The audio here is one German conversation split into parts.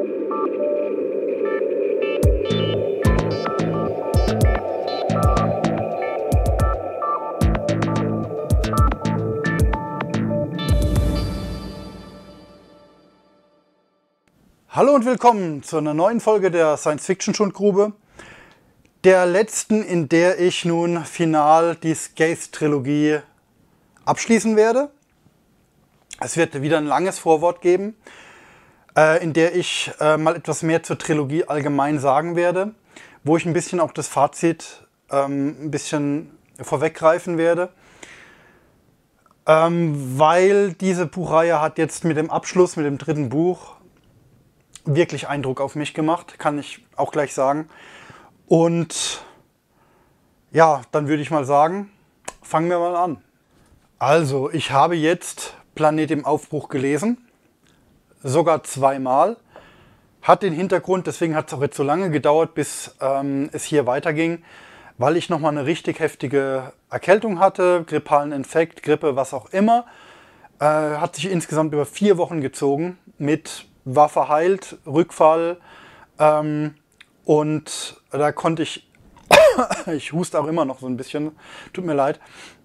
Hallo und willkommen zu einer neuen Folge der Science-Fiction-Schundgrube. Der letzten, in der ich nun final die Skaith-Trilogie abschließen werde. Es wird wieder ein langes Vorwort geben, in der ich mal etwas mehr zur Trilogie allgemein sagen werde, wo ich ein bisschen auch das Fazit ein bisschen vorweggreifen werde. Weil diese Buchreihe hat jetzt mit dem Abschluss, mit dem dritten Buch, wirklich Eindruck auf mich gemacht, kann ich auch gleich sagen. Und ja, dann würde ich mal sagen, fangen wir mal an. Also, ich habe jetzt Planet im Aufbruch gelesen, sogar zweimal. Hat den Hintergrund, deswegen hat es auch jetzt so lange gedauert, bis es hier weiterging, weil ich nochmal eine richtig heftige Erkältung hatte, grippalen Infekt, Grippe, was auch immer. Hat sich insgesamt über 4 Wochen gezogen mit war verheilt, Rückfall und da konnte ich, ich huste auch immer noch so ein bisschen, tut mir leid,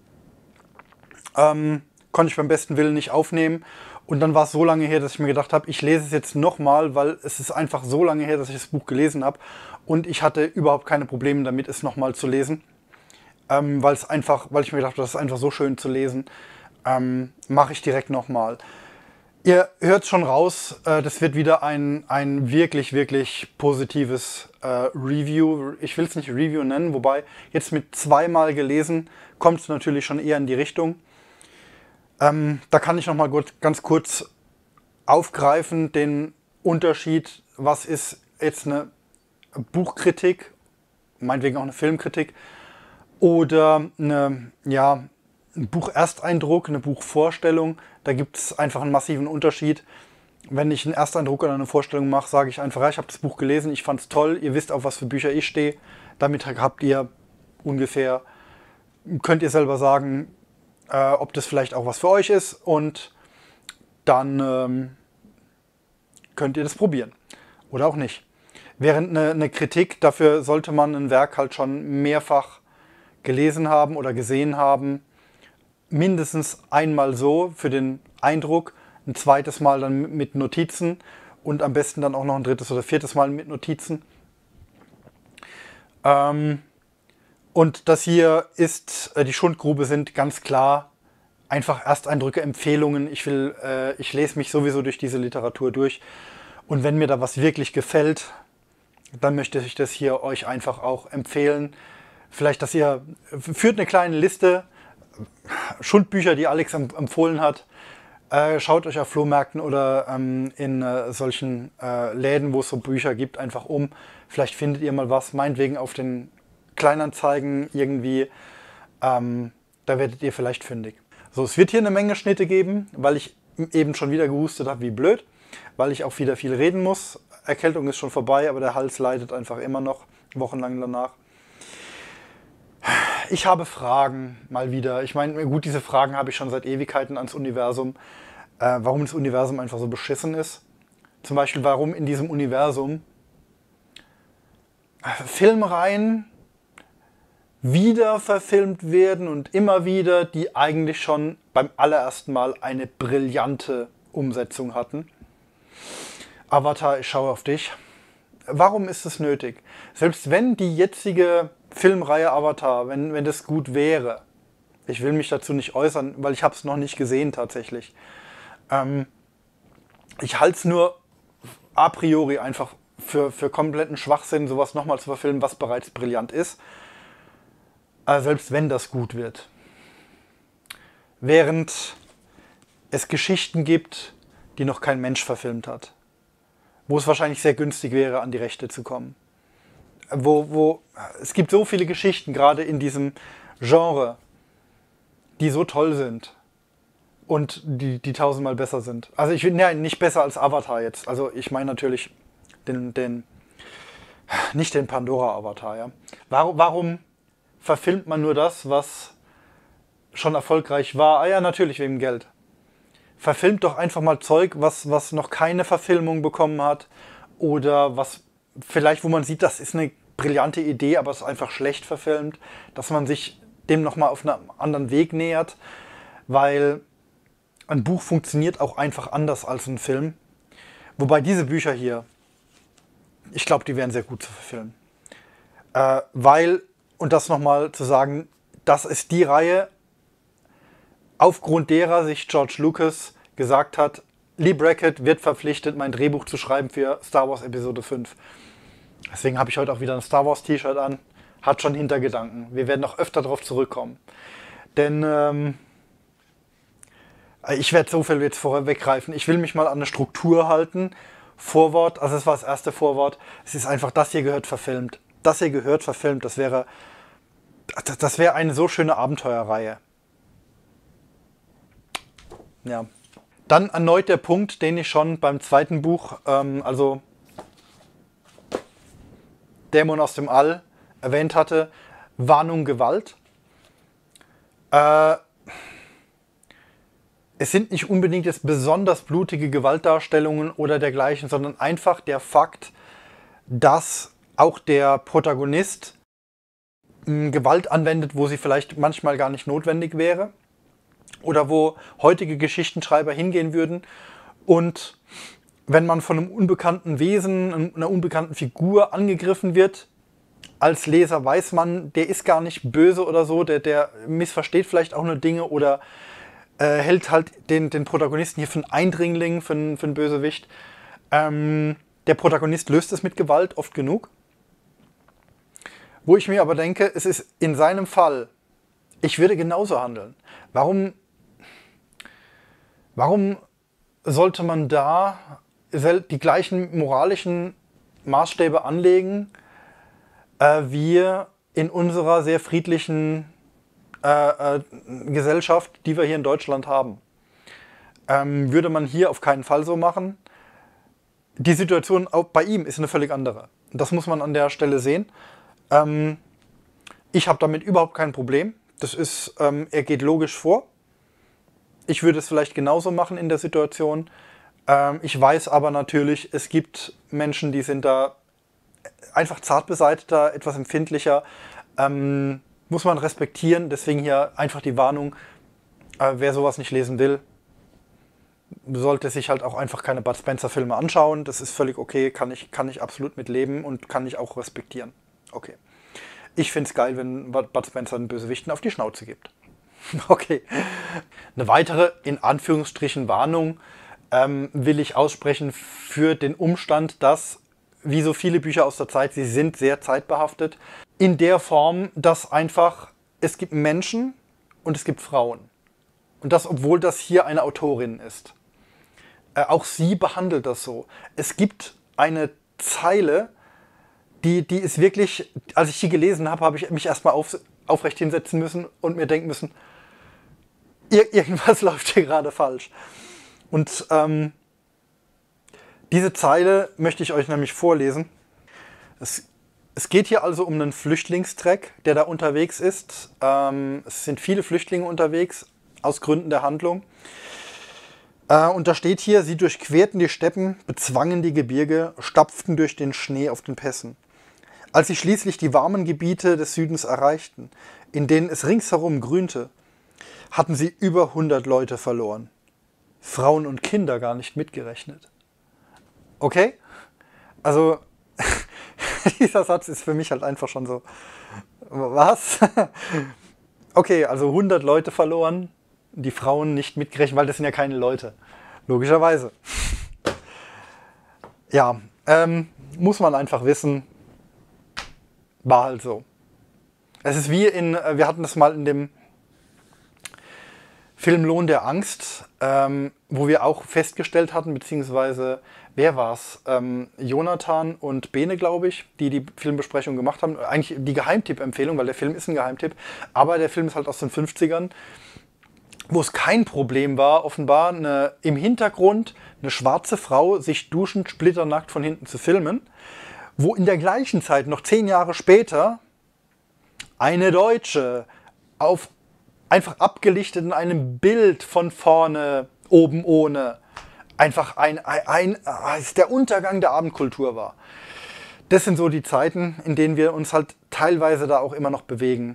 konnte ich beim besten Willen nicht aufnehmen und dann war es so lange her, dass ich mir gedacht habe, ich lese es jetzt nochmal, weil es ist einfach so lange her, dass ich das Buch gelesen habe und ich hatte überhaupt keine Probleme damit, es nochmal zu lesen, weil ich mir gedacht habe, das ist einfach so schön zu lesen, mache ich direkt nochmal. Ihr hört schon raus, das wird wieder ein wirklich, wirklich positives Review. Ich will es nicht Review nennen, wobei jetzt mit zweimal gelesen kommt es natürlich schon eher in die Richtung. Da kann ich nochmal ganz kurz aufgreifen, den Unterschied, was ist jetzt eine Buchkritik, meinetwegen auch eine Filmkritik, oder ein Buchersteindruck, eine Buchvorstellung. Da gibt es einfach einen massiven Unterschied. Wenn ich einen Ersteindruck oder eine Vorstellung mache, sage ich einfach, ja, ich habe das Buch gelesen, ich fand es toll, ihr wisst, auf was für Bücher ich stehe. Damit habt ihr ungefähr, könnt ihr selber sagen, ob das vielleicht auch was für euch ist. Und dann könnt ihr das probieren. Oder auch nicht. Während eine Kritik, dafür sollte man ein Werk halt schon mehrfach gelesen haben oder gesehen haben. Mindestens einmal so für den Eindruck, ein zweites Mal dann mit Notizen und am besten dann auch noch ein drittes oder viertes Mal mit Notizen. Und das hier ist, die Schundgrube sind ganz klar einfach Ersteindrücke, Empfehlungen. Ich lese mich sowieso durch diese Literatur durch und wenn mir da was wirklich gefällt, dann möchte ich das hier euch einfach auch empfehlen. Vielleicht, dass ihr, führt eine kleine Liste, Schundbücher, die Alex empfohlen hat. Schaut euch auf Flohmärkten oder in solchen Läden, wo es so Bücher gibt, einfach um. Vielleicht findet ihr mal was, meinetwegen auf den Kleinanzeigen irgendwie. Da werdet ihr vielleicht fündig. So, es wird hier eine Menge Schnitte geben, weil ich eben schon wieder gehustet habe, wie blöd. Weil ich auch wieder viel reden muss. Erkältung ist schon vorbei, aber der Hals leidet einfach immer noch, wochenlang danach. Ich habe Fragen, mal wieder. Ich meine, gut, diese Fragen habe ich schon seit Ewigkeiten ans Universum. Warum das Universum einfach so beschissen ist. Zum Beispiel, warum in diesem Universum Filmreihen wieder verfilmt werden und immer wieder, die eigentlich schon beim allerersten Mal eine brillante Umsetzung hatten. Avatar, ich schaue auf dich. Warum ist es nötig? Selbst wenn die jetzige Filmreihe Avatar, wenn das gut wäre, ich will mich dazu nicht äußern, weil ich habe es noch nicht gesehen tatsächlich. Ich halte es nur a priori einfach für kompletten Schwachsinn, sowas nochmal zu verfilmen, was bereits brillant ist. Selbst wenn das gut wird. Während es Geschichten gibt, die noch kein Mensch verfilmt hat. Wo es wahrscheinlich sehr günstig wäre, an die Rechte zu kommen. Es gibt so viele Geschichten, gerade in diesem Genre, die so toll sind und die tausendmal besser sind. Also ich finde, nicht besser als Avatar jetzt. Also ich meine natürlich nicht den Pandora-Avatar. Ja. Warum verfilmt man nur das, was schon erfolgreich war? Ah ja, natürlich wegen Geld. Verfilmt doch einfach mal Zeug, was noch keine Verfilmung bekommen hat oder was vielleicht, wo man sieht, das ist eine brillante Idee, aber es ist einfach schlecht verfilmt, dass man sich dem nochmal auf einem anderen Weg nähert, weil ein Buch funktioniert auch einfach anders als ein Film. Wobei diese Bücher hier, ich glaube, die wären sehr gut zu verfilmen. Weil, und das nochmal zu sagen, das ist die Reihe, aufgrund derer sich George Lucas gesagt hat, Lee Brackett wird verpflichtet, mein Drehbuch zu schreiben für Star Wars Episode 5. Deswegen habe ich heute auch wieder ein Star Wars T-Shirt an. Hat schon Hintergedanken. Wir werden noch öfter darauf zurückkommen. Denn ich werde so viel jetzt vorweggreifen. Ich will mich mal an eine Struktur halten. Vorwort, also das war das erste Vorwort. Es ist einfach, das hier gehört verfilmt. Das hier gehört verfilmt. Das wäre eine so schöne Abenteuerreihe. Ja. Dann erneut der Punkt, den ich schon beim zweiten Buch, also Dämon aus dem All, erwähnt hatte. Warnung, Gewalt. Es sind nicht unbedingt jetzt besonders blutige Gewaltdarstellungen oder dergleichen, sondern einfach der Fakt, dass auch der Protagonist Gewalt anwendet, wo sie vielleicht manchmal gar nicht notwendig wäre. Oder wo heutige Geschichtenschreiber hingehen würden. Und wenn man von einem unbekannten Wesen, einer unbekannten Figur angegriffen wird, als Leser weiß man, der ist gar nicht böse oder so, der missversteht vielleicht auch nur Dinge oder hält halt den Protagonisten hier für einen Eindringling, für einen Bösewicht. Der Protagonist löst es mit Gewalt oft genug. Wo ich mir aber denke, es ist in seinem Fall, ich würde genauso handeln. Warum sollte man da die gleichen moralischen Maßstäbe anlegen, wie in unserer sehr friedlichen Gesellschaft, die wir hier in Deutschland haben? Würde man hier auf keinen Fall so machen. Die Situation auch bei ihm ist eine völlig andere. Das muss man an der Stelle sehen. Ich habe damit überhaupt kein Problem. Das ist, er geht logisch vor. Ich würde es vielleicht genauso machen in der Situation. Ich weiß aber natürlich, es gibt Menschen, die sind da einfach zart beseiteter, etwas empfindlicher. Muss man respektieren. Deswegen hier einfach die Warnung, wer sowas nicht lesen will, sollte sich halt auch einfach keine Bud Spencer Filme anschauen. Das ist völlig okay, kann ich absolut mit leben und kann ich auch respektieren. Okay. Ich finde es geil, wenn Bud Spencer den Bösewichten auf die Schnauze gibt. Okay. Eine weitere, in Anführungsstrichen, Warnung will ich aussprechen für den Umstand, dass, wie so viele Bücher aus der Zeit, sie sind sehr zeitbehaftet, in der Form, dass einfach, es gibt Menschen und es gibt Frauen. Und das, obwohl das hier eine Autorin ist. Auch sie behandelt das so. Es gibt eine Zeile, die ist wirklich, als ich die gelesen habe, habe ich mich erstmal aufrecht hinsetzen müssen und mir denken müssen, irgendwas läuft hier gerade falsch. Und diese Zeile möchte ich euch nämlich vorlesen. Es geht hier also um einen Flüchtlingstreck, der da unterwegs ist. Es sind viele Flüchtlinge unterwegs, aus Gründen der Handlung. Und da steht hier, sie durchquerten die Steppen, bezwangen die Gebirge, stapften durch den Schnee auf den Pässen. Als sie schließlich die warmen Gebiete des Südens erreichten, in denen es ringsherum grünte, hatten sie über 100 Leute verloren. Frauen und Kinder gar nicht mitgerechnet. Okay? Also, dieser Satz ist für mich halt einfach schon so, was? Okay, also 100 Leute verloren, die Frauen nicht mitgerechnet, weil das sind ja keine Leute. Logischerweise. Ja, muss man einfach wissen, war halt so. Es ist wie wir hatten das mal in dem Film Lohn der Angst, wo wir auch festgestellt hatten, beziehungsweise, wer war es? Jonathan und Bene, glaube ich, die Filmbesprechung gemacht haben. Eigentlich die Geheimtipp-Empfehlung, weil der Film ist ein Geheimtipp, aber der Film ist halt aus den 50ern, wo es kein Problem war, offenbar im Hintergrund eine schwarze Frau sich duschend splitternackt von hinten zu filmen, wo in der gleichen Zeit, noch 10 Jahre später, eine Deutsche einfach abgelichtet in einem Bild von vorne, oben ohne, einfach der Untergang der Abendkultur war. Das sind so die Zeiten, in denen wir uns halt teilweise da auch immer noch bewegen.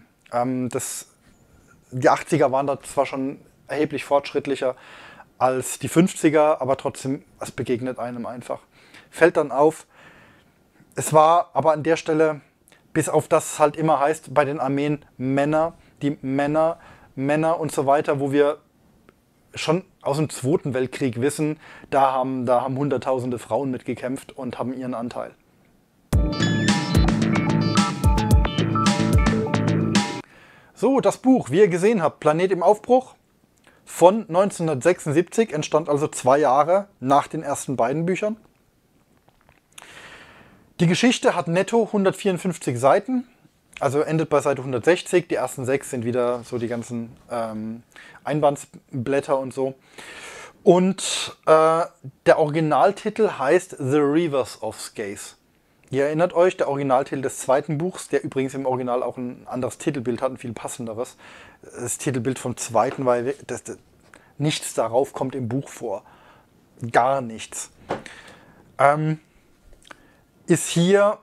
Die 80er waren da zwar schon erheblich fortschrittlicher als die 50er, aber trotzdem, es begegnet einem einfach. Fällt dann auf, es war aber an der Stelle, bis auf das halt immer heißt, bei den Armeen Männer und so weiter, wo wir schon aus dem Zweiten Weltkrieg wissen, da haben hunderttausende Frauen mitgekämpft und haben ihren Anteil. So, das Buch, wie ihr gesehen habt, Planet im Aufbruch von 1976, entstand also 2 Jahre nach den ersten beiden Büchern. Die Geschichte hat netto 154 Seiten, also endet bei Seite 160. Die ersten 6 sind wieder so die ganzen Einbandsblätter und so. Und der Originaltitel heißt The Reavers of Skaith. Ihr erinnert euch, der Originaltitel des zweiten Buchs, der übrigens im Original auch ein anderes Titelbild hat, ein viel passenderes. Das Titelbild vom zweiten, weil nichts darauf kommt im Buch vor. Gar nichts. Ist hier,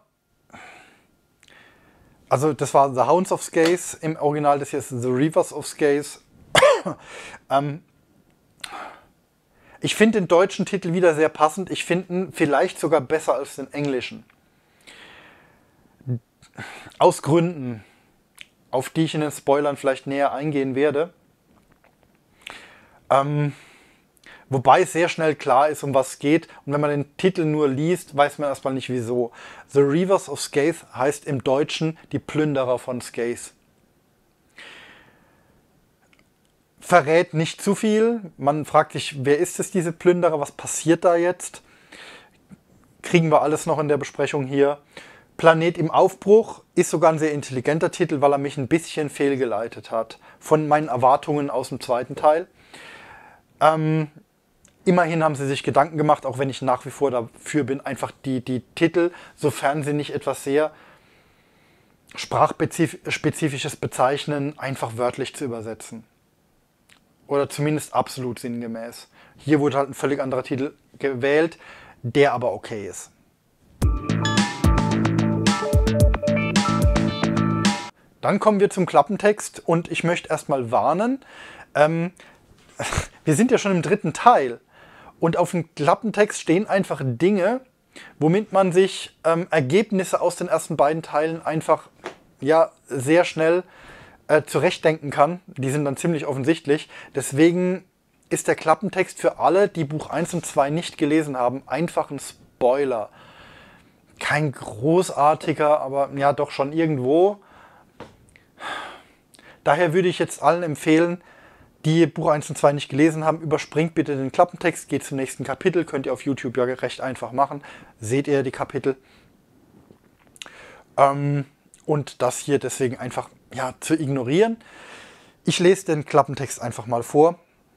also das war The Hounds of Skaith im Original, das hier ist The Reavers of Skaith. Ich finde den deutschen Titel wieder sehr passend. Ich finde ihn vielleicht sogar besser als den englischen. Aus Gründen, auf die ich in den Spoilern vielleicht näher eingehen werde. Wobei sehr schnell klar ist, um was es geht. Und wenn man den Titel nur liest, weiß man erstmal nicht wieso. The Reavers of Skaith heißt im Deutschen die Plünderer von Skaith. Verrät nicht zu viel. Man fragt sich, wer ist es, diese Plünderer? Was passiert da jetzt? Kriegen wir alles noch in der Besprechung hier. Planet im Aufbruch ist sogar ein sehr intelligenter Titel, weil er mich ein bisschen fehlgeleitet hat von meinen Erwartungen aus dem zweiten Teil. Immerhin haben sie sich Gedanken gemacht, auch wenn ich nach wie vor dafür bin, einfach die Titel, sofern sie nicht etwas sehr Sprachspezifisches bezeichnen, einfach wörtlich zu übersetzen. Oder zumindest absolut sinngemäß. Hier wurde halt ein völlig anderer Titel gewählt, der aber okay ist. Dann kommen wir zum Klappentext und ich möchte erstmal warnen. Wir sind ja schon im 3. Teil und auf dem Klappentext stehen einfach Dinge, womit man sich Ergebnisse aus den ersten beiden Teilen einfach sehr schnell zurechtdenken kann. Die sind dann ziemlich offensichtlich. Deswegen ist der Klappentext für alle, die Buch 1 und 2 nicht gelesen haben, einfach ein Spoiler. Kein großartiger, aber ja doch schon irgendwo. Daher würde ich jetzt allen empfehlen, die Buch 1 und 2 nicht gelesen haben, überspringt bitte den Klappentext, geht zum nächsten Kapitel, könnt ihr auf YouTube ja recht einfach machen. Seht ihr die Kapitel. Und das hier deswegen einfach zu ignorieren. Ich lese den Klappentext einfach mal vor.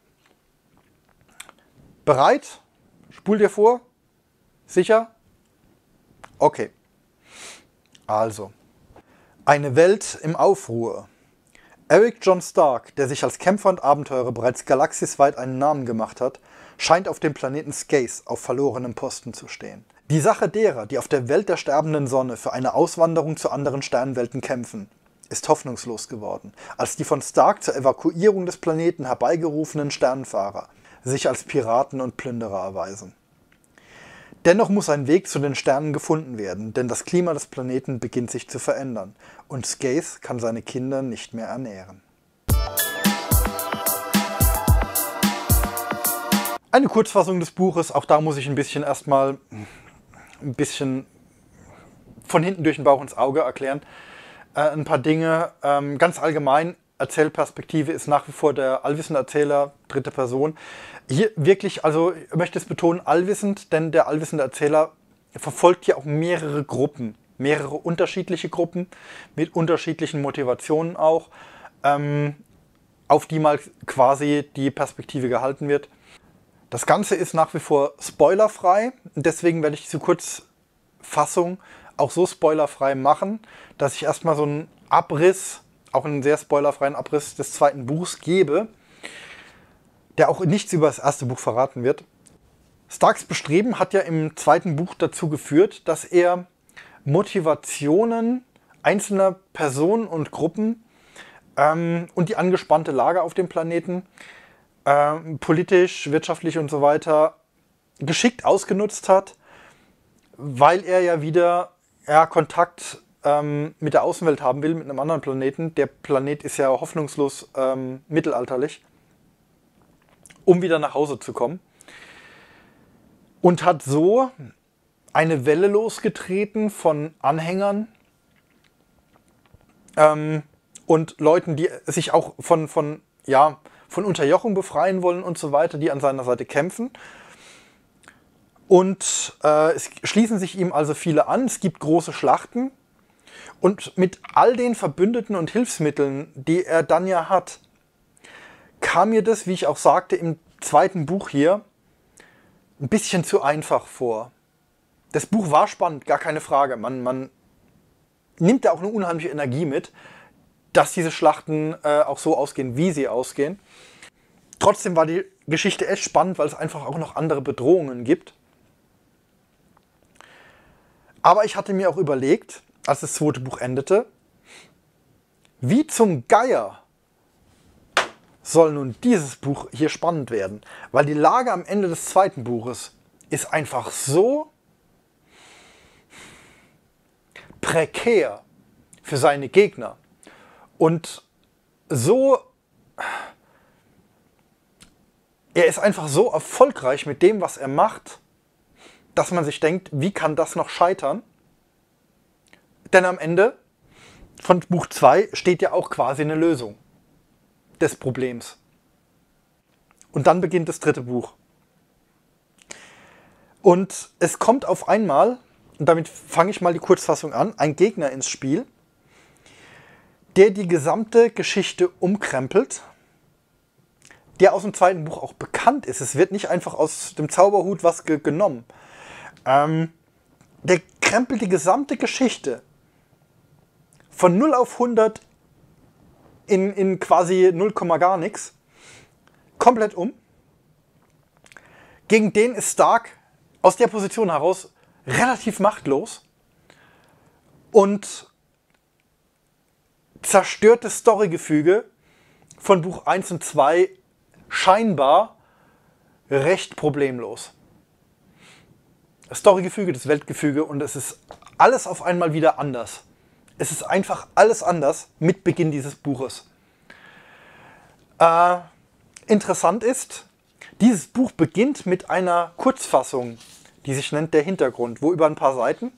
Bereit? Spul dir vor? Sicher? Okay. Also. Eine Welt im Aufruhr. Eric John Stark, der sich als Kämpfer und Abenteurer bereits galaxisweit einen Namen gemacht hat, scheint auf dem Planeten Skaith auf verlorenem Posten zu stehen. Die Sache derer, die auf der Welt der sterbenden Sonne für eine Auswanderung zu anderen Sternenwelten kämpfen, ist hoffnungslos geworden, als die von Stark zur Evakuierung des Planeten herbeigerufenen Sternenfahrer sich als Piraten und Plünderer erweisen. Dennoch muss ein Weg zu den Sternen gefunden werden, denn das Klima des Planeten beginnt sich zu verändern und Skaith kann seine Kinder nicht mehr ernähren. Eine Kurzfassung des Buches, auch da muss ich erstmal ein bisschen von hinten durch den Bauch ins Auge erklären. Ein paar Dinge, ganz allgemein, Erzählperspektive ist nach wie vor der allwissende Erzähler, 3. Person. Hier wirklich, also ich möchte es betonen, allwissend, denn der allwissende Erzähler verfolgt ja auch mehrere Gruppen, mehrere unterschiedliche Gruppen mit unterschiedlichen Motivationen auch, auf die mal quasi die Perspektive gehalten wird. Das Ganze ist nach wie vor spoilerfrei, deswegen werde ich diese Kurzfassung auch so spoilerfrei machen, dass ich erstmal so einen Abriss, auch einen sehr spoilerfreien Abriss des zweiten Buchs gebe, der auch nichts über das erste Buch verraten wird. Starks Bestreben hat ja im zweiten Buch dazu geführt, dass er Motivationen einzelner Personen und Gruppen und die angespannte Lage auf dem Planeten, politisch, wirtschaftlich und so weiter, geschickt ausgenutzt hat, weil er ja wieder Kontakt mit der Außenwelt haben will, mit einem anderen Planeten. Der Planet ist ja hoffnungslos mittelalterlich, um wieder nach Hause zu kommen. Und hat so eine Welle losgetreten von Anhängern und Leuten, die sich auch von Unterjochung befreien wollen und so weiter, die an seiner Seite kämpfen. Und es schließen sich ihm also viele an. Es gibt große Schlachten. Und mit all den Verbündeten und Hilfsmitteln, die er dann ja hat, kam mir das, wie ich auch sagte, im zweiten Buch hier ein bisschen zu einfach vor. Das Buch war spannend, gar keine Frage. Man nimmt da auch eine unheimliche Energie mit, dass diese Schlachten auch so ausgehen, wie sie ausgehen. Trotzdem war die Geschichte echt spannend, weil es einfach auch noch andere Bedrohungen gibt. Aber ich hatte mir auch überlegt, als das zweite Buch endete, wie zum Geier soll nun dieses Buch hier spannend werden? Weil die Lage am Ende des zweiten Buches ist einfach so prekär für seine Gegner und so, er ist einfach so erfolgreich mit dem, was er macht, dass man sich denkt, wie kann das noch scheitern? Denn am Ende von Buch 2 steht ja auch quasi eine Lösung des Problems. Und dann beginnt das dritte Buch. Und es kommt auf einmal, und damit fange ich mal die Kurzfassung an, ein Gegner ins Spiel, der die gesamte Geschichte umkrempelt, der aus dem zweiten Buch auch bekannt ist. Es wird nicht einfach aus dem Zauberhut was genommen. Der krempelt die gesamte Geschichte von 0 auf 100 in quasi 0, gar nichts komplett um. Gegen den ist Stark aus der Position heraus relativ machtlos und zerstört das Storygefüge von Buch 1 und 2 scheinbar recht problemlos. Das Storygefüge, das Weltgefüge, und es ist alles auf einmal wieder anders. Es ist einfach alles anders mit Beginn dieses Buches. Interessant ist, dieses Buch beginnt mit einer Kurzfassung, die sich nennt Der Hintergrund, wo über ein paar Seiten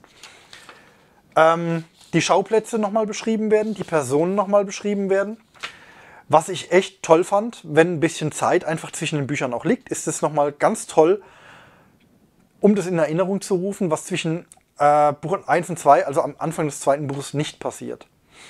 die Schauplätze nochmal beschrieben werden, die Personen nochmal beschrieben werden. Was ich echt toll fand, wenn ein bisschen Zeit einfach zwischen den Büchern auch liegt, ist es nochmal ganz toll, um das in Erinnerung zu rufen, was zwischen Buch 1 und 2, also am Anfang des zweiten Buches, nicht passiert.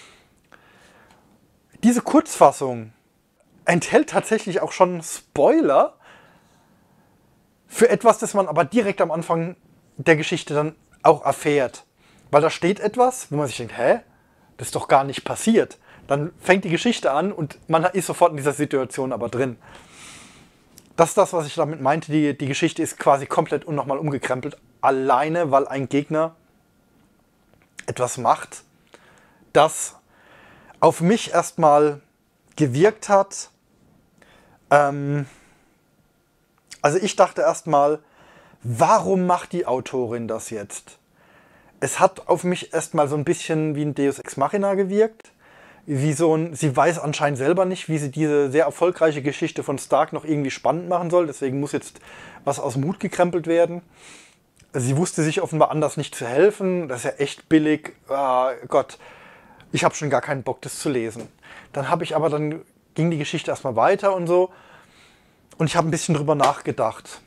Diese Kurzfassung enthält tatsächlich auch schon Spoiler für etwas, das man aber direkt am Anfang der Geschichte dann auch erfährt. Weil da steht etwas, wo man sich denkt, hä? Das ist doch gar nicht passiert. Dann fängt die Geschichte an und man ist sofort in dieser Situation aber drin. Das ist das, was ich damit meinte. Die Geschichte ist quasi komplett und nochmal umgekrempelt. Alleine, weil ein Gegner etwas macht, das auf mich erstmal gewirkt hat. Also ich dachte erstmal, warum macht die Autorin das jetzt? Es hat auf mich erstmal so ein bisschen wie ein Deus Ex Machina gewirkt. Sie weiß anscheinend selber nicht, wie sie diese sehr erfolgreiche Geschichte von Stark noch irgendwie spannend machen soll. Deswegen muss jetzt was aus dem Hut gekrempelt werden. Sie wusste sich offenbar anders nicht zu helfen. Das ist ja echt billig. Oh Gott, ich habe schon gar keinen Bock, das zu lesen. Dann ging die Geschichte erstmal weiter und so. Und ich habe ein bisschen drüber nachgedacht.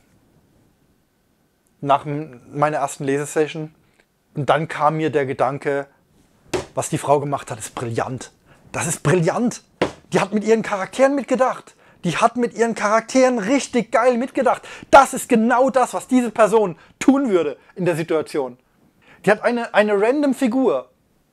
Nach meiner ersten Lesesession. Und dann kam mir der Gedanke, was die Frau gemacht hat, ist brillant. Das ist brillant. Die hat mit ihren Charakteren mitgedacht. Die hat mit ihren Charakteren richtig geil mitgedacht. Das ist genau das, was diese Person tun würde in der Situation. Die hat eine random Figur,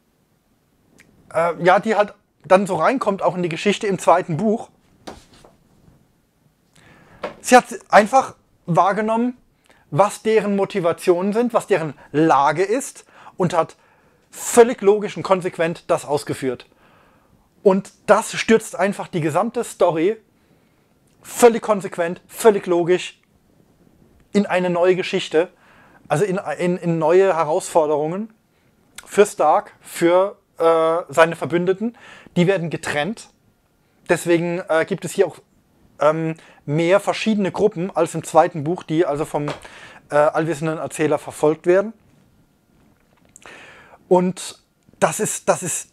die halt dann so reinkommt, auch in die Geschichte im zweiten Buch. Sie hat einfach wahrgenommen, was deren Motivationen sind, was deren Lage ist und hat völlig logisch und konsequent das ausgeführt. Und das stürzt einfach die gesamte Story völlig konsequent, völlig logisch in eine neue Geschichte, also in neue Herausforderungen für Stark, für seine Verbündeten. Die werden getrennt. Deswegen gibt es hier auch mehr verschiedene Gruppen als im zweiten Buch, die also vom allwissenden Erzähler verfolgt werden. Und das ist,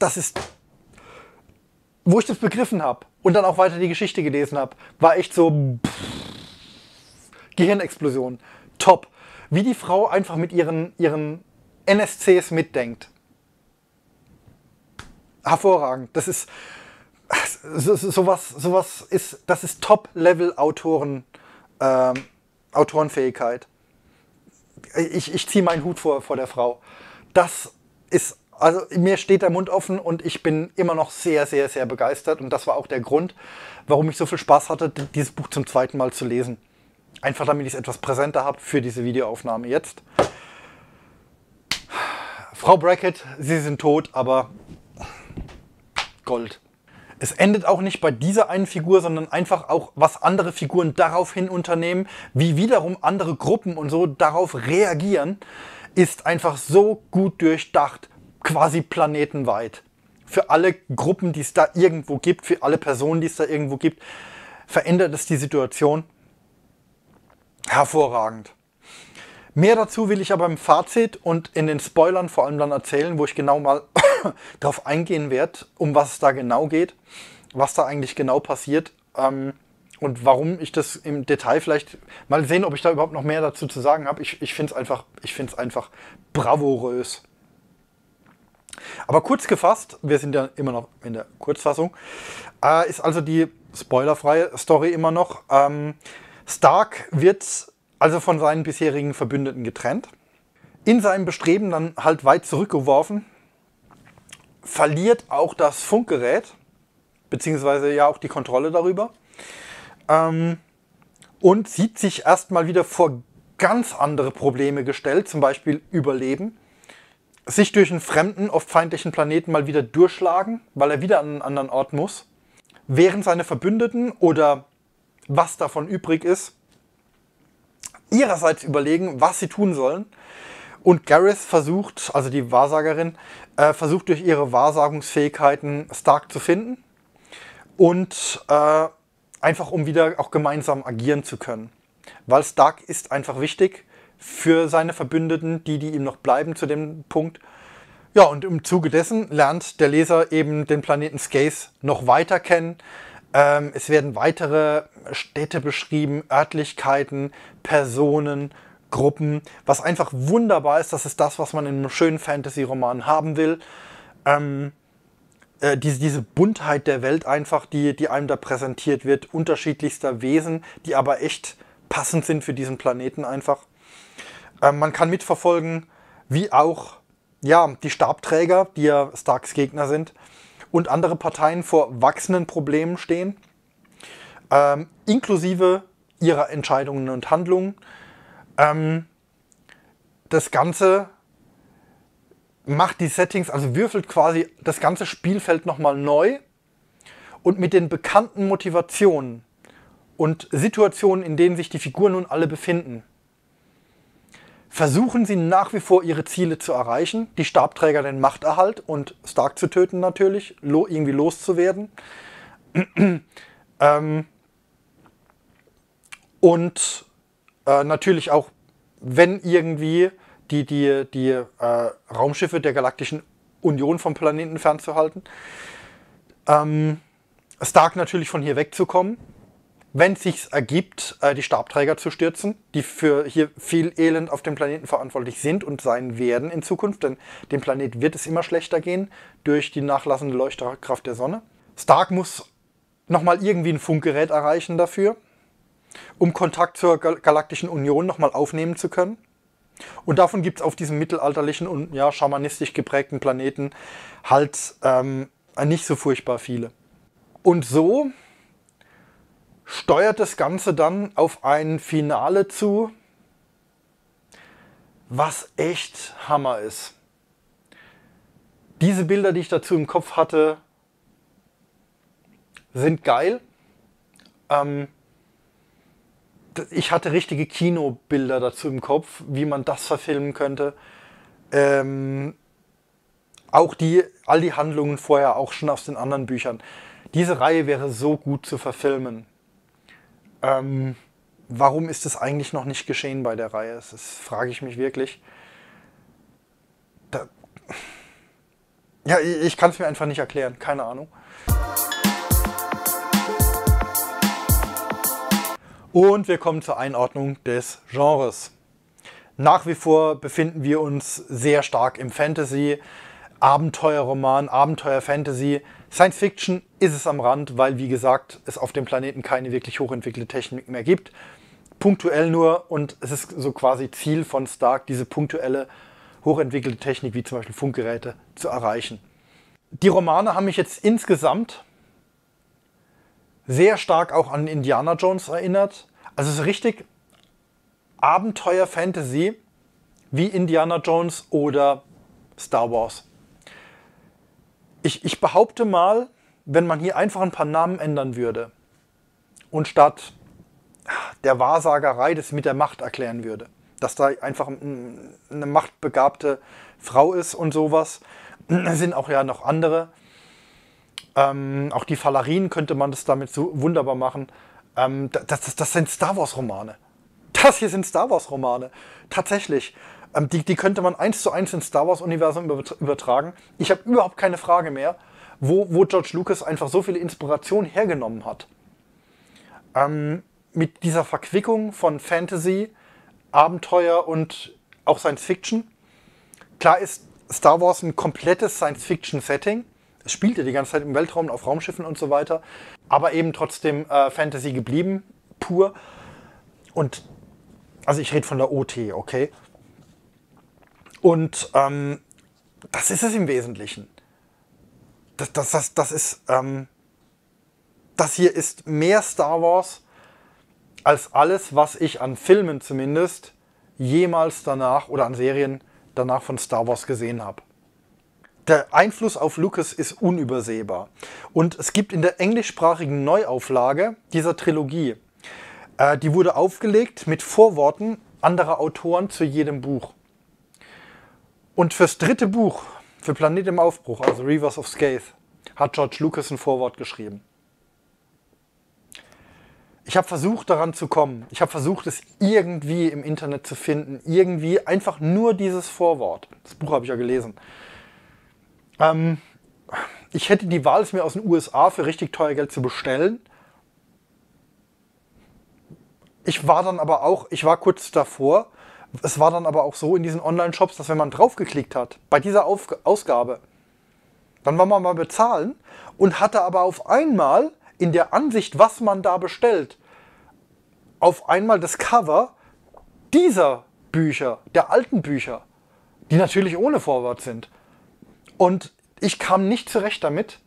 wo ich das begriffen habe und dann auch weiter die Geschichte gelesen habe, war echt so Gehirnexplosion. Top. Wie die Frau einfach mit ihren NSCs mitdenkt. Hervorragend. Das ist sowas ist, das ist Top-Level-Autorenfähigkeit. Ich ziehe meinen Hut vor der Frau. Das ist, also mir steht der Mund offen und ich bin immer noch sehr, sehr, sehr begeistert. Und das war auch der Grund, warum ich so viel Spaß hatte, dieses Buch zum zweiten Mal zu lesen. Einfach damit ich es etwas präsenter habe für diese Videoaufnahme jetzt. Frau Brackett, Sie sind tot, aber Gold. Es endet auch nicht bei dieser einen Figur, sondern einfach auch, was andere Figuren daraufhin unternehmen, wie wiederum andere Gruppen und so darauf reagieren, ist einfach so gut durchdacht, quasi planetenweit. Für alle Gruppen, die es da irgendwo gibt, für alle Personen, die es da irgendwo gibt, verändert es die Situation hervorragend. Mehr dazu will ich aber im Fazit und in den Spoilern vor allem dann erzählen, wo ich genau mal darauf eingehen werde, um was es da genau geht, was da eigentlich genau passiert und warum ich das im Detail vielleicht mal sehen, ob ich da überhaupt noch mehr dazu zu sagen habe. Ich finde es einfach bravourös. Aber kurz gefasst, wir sind ja immer noch in der Kurzfassung, ist also die spoilerfreie Story immer noch. Stark wird also von seinen bisherigen Verbündeten getrennt, in seinem Bestreben dann halt weit zurückgeworfen, verliert auch das Funkgerät, beziehungsweise ja auch die Kontrolle darüber und sieht sich erstmal wieder vor ganz andere Probleme gestellt, zum Beispiel Überleben, sich durch einen fremden, oft feindlichen Planeten mal wieder durchschlagen, weil er wieder an einen anderen Ort muss, während seine Verbündeten oder was davon übrig ist, ihrerseits überlegen, was sie tun sollen. Und Gareth versucht, also die Wahrsagerin, versucht durch ihre Wahrsagungsfähigkeiten Stark zu finden und einfach um wieder auch gemeinsam agieren zu können. Weil Stark ist einfach wichtig für seine Verbündeten, die ihm noch bleiben zu dem Punkt. Ja, und im Zuge dessen lernt der Leser eben den Planeten Skaith noch weiter kennen. Es werden weitere Städte beschrieben, Örtlichkeiten, Personen, Gruppen, was einfach wunderbar ist. Das ist das, was man in einem schönen Fantasy-Roman haben will. Diese Buntheit der Welt einfach, die einem da präsentiert wird, unterschiedlichster Wesen, die aber echt passend sind für diesen Planeten einfach. Man kann mitverfolgen, wie auch ja, die Stabträger, die ja Starks Gegner sind, und andere Parteien vor wachsenden Problemen stehen, inklusive ihrer Entscheidungen und Handlungen. Das Ganze macht die Settings, also würfelt quasi das ganze Spielfeld nochmal neu und mit den bekannten Motivationen und Situationen, in denen sich die Figuren nun alle befinden, versuchen sie nach wie vor ihre Ziele zu erreichen, die Stabträger den Machterhalt und Stark zu töten natürlich, irgendwie loszuwerden. Und natürlich auch, wenn irgendwie die Raumschiffe der Galaktischen Union vom Planeten fernzuhalten, Stark natürlich von hier wegzukommen, wenn es sich ergibt, die Stabträger zu stürzen, die für hier viel Elend auf dem Planeten verantwortlich sind und sein werden in Zukunft, denn dem Planet wird es immer schlechter gehen durch die nachlassende Leuchtkraft der Sonne. Stark muss nochmal irgendwie ein Funkgerät erreichen dafür, um Kontakt zur Galaktischen Union nochmal aufnehmen zu können. Und davon gibt es auf diesem mittelalterlichen und ja, schamanistisch geprägten Planeten halt nicht so furchtbar viele. Und so steuert das Ganze dann auf ein Finale zu, was echt Hammer ist. Diese Bilder, die ich dazu im Kopf hatte, sind geil. Ich hatte richtige Kinobilder dazu im Kopf, wie man das verfilmen könnte. Auch all die Handlungen vorher, auch schon aus den anderen Büchern. Diese Reihe wäre so gut zu verfilmen. Warum ist es eigentlich noch nicht geschehen bei der Reihe? Das frage ich mich wirklich. Ja, ich kann es mir einfach nicht erklären. Keine Ahnung. Und wir kommen zur Einordnung des Genres. Nach wie vor befinden wir uns sehr stark im Fantasy, Abenteuerroman, Abenteuer-Fantasy. Science Fiction ist es am Rand, weil, wie gesagt, es auf dem Planeten keine wirklich hochentwickelte Technik mehr gibt. Punktuell nur, und es ist so quasi Ziel von Stark, diese punktuelle, hochentwickelte Technik, wie zum Beispiel Funkgeräte, zu erreichen. Die Romane haben mich jetzt insgesamt sehr stark auch an Indiana Jones erinnert. Also es ist richtig Abenteuer-Fantasy wie Indiana Jones oder Star Wars. Ich behaupte mal, wenn man hier einfach ein paar Namen ändern würde und statt der Wahrsagerei das mit der Macht erklären würde, dass da einfach eine machtbegabte Frau ist und sowas, sind auch ja noch andere. Auch die Falarien könnte man das damit so wunderbar machen. Das sind Star Wars Romane. Das hier sind Star Wars Romane. Tatsächlich. Die könnte man 1:1 ins Star Wars Universum übertragen. Ich habe überhaupt keine Frage mehr, wo George Lucas einfach so viele Inspiration hergenommen hat. Mit dieser Verquickung von Fantasy, Abenteuer und auch Science Fiction. Klar ist Star Wars ein komplettes Science Fiction Setting. Es spielt ja die ganze Zeit im Weltraum, auf Raumschiffen und so weiter. Aber eben trotzdem Fantasy geblieben, pur. Und, also ich rede von der OT, okay? Und das ist es im Wesentlichen. Das hier ist mehr Star Wars als alles, was ich an Filmen zumindest jemals danach oder an Serien danach von Star Wars gesehen habe. Der Einfluss auf Lucas ist unübersehbar. Und es gibt in der englischsprachigen Neuauflage dieser Trilogie, die wurde aufgelegt mit Vorworten anderer Autoren zu jedem Buch. Und fürs dritte Buch, für Planet im Aufbruch, also Rivers of Scathe, hat George Lucas ein Vorwort geschrieben. Ich habe versucht, daran zu kommen. Ich habe versucht, es irgendwie im Internet zu finden. Irgendwie einfach nur dieses Vorwort. Das Buch habe ich ja gelesen. Ich hätte die Wahl, es mir aus den USA für richtig teuer Geld zu bestellen. Ich war kurz davor. Es war dann aber auch so in diesen Online-Shops, dass wenn man draufgeklickt hat, bei dieser Ausgabe, dann war man mal bezahlen und hatte aber auf einmal in der Ansicht, was man da bestellt, auf einmal das Cover dieser Bücher, der alten Bücher, die natürlich ohne Vorwort sind. Und ich kam nicht zurecht damit.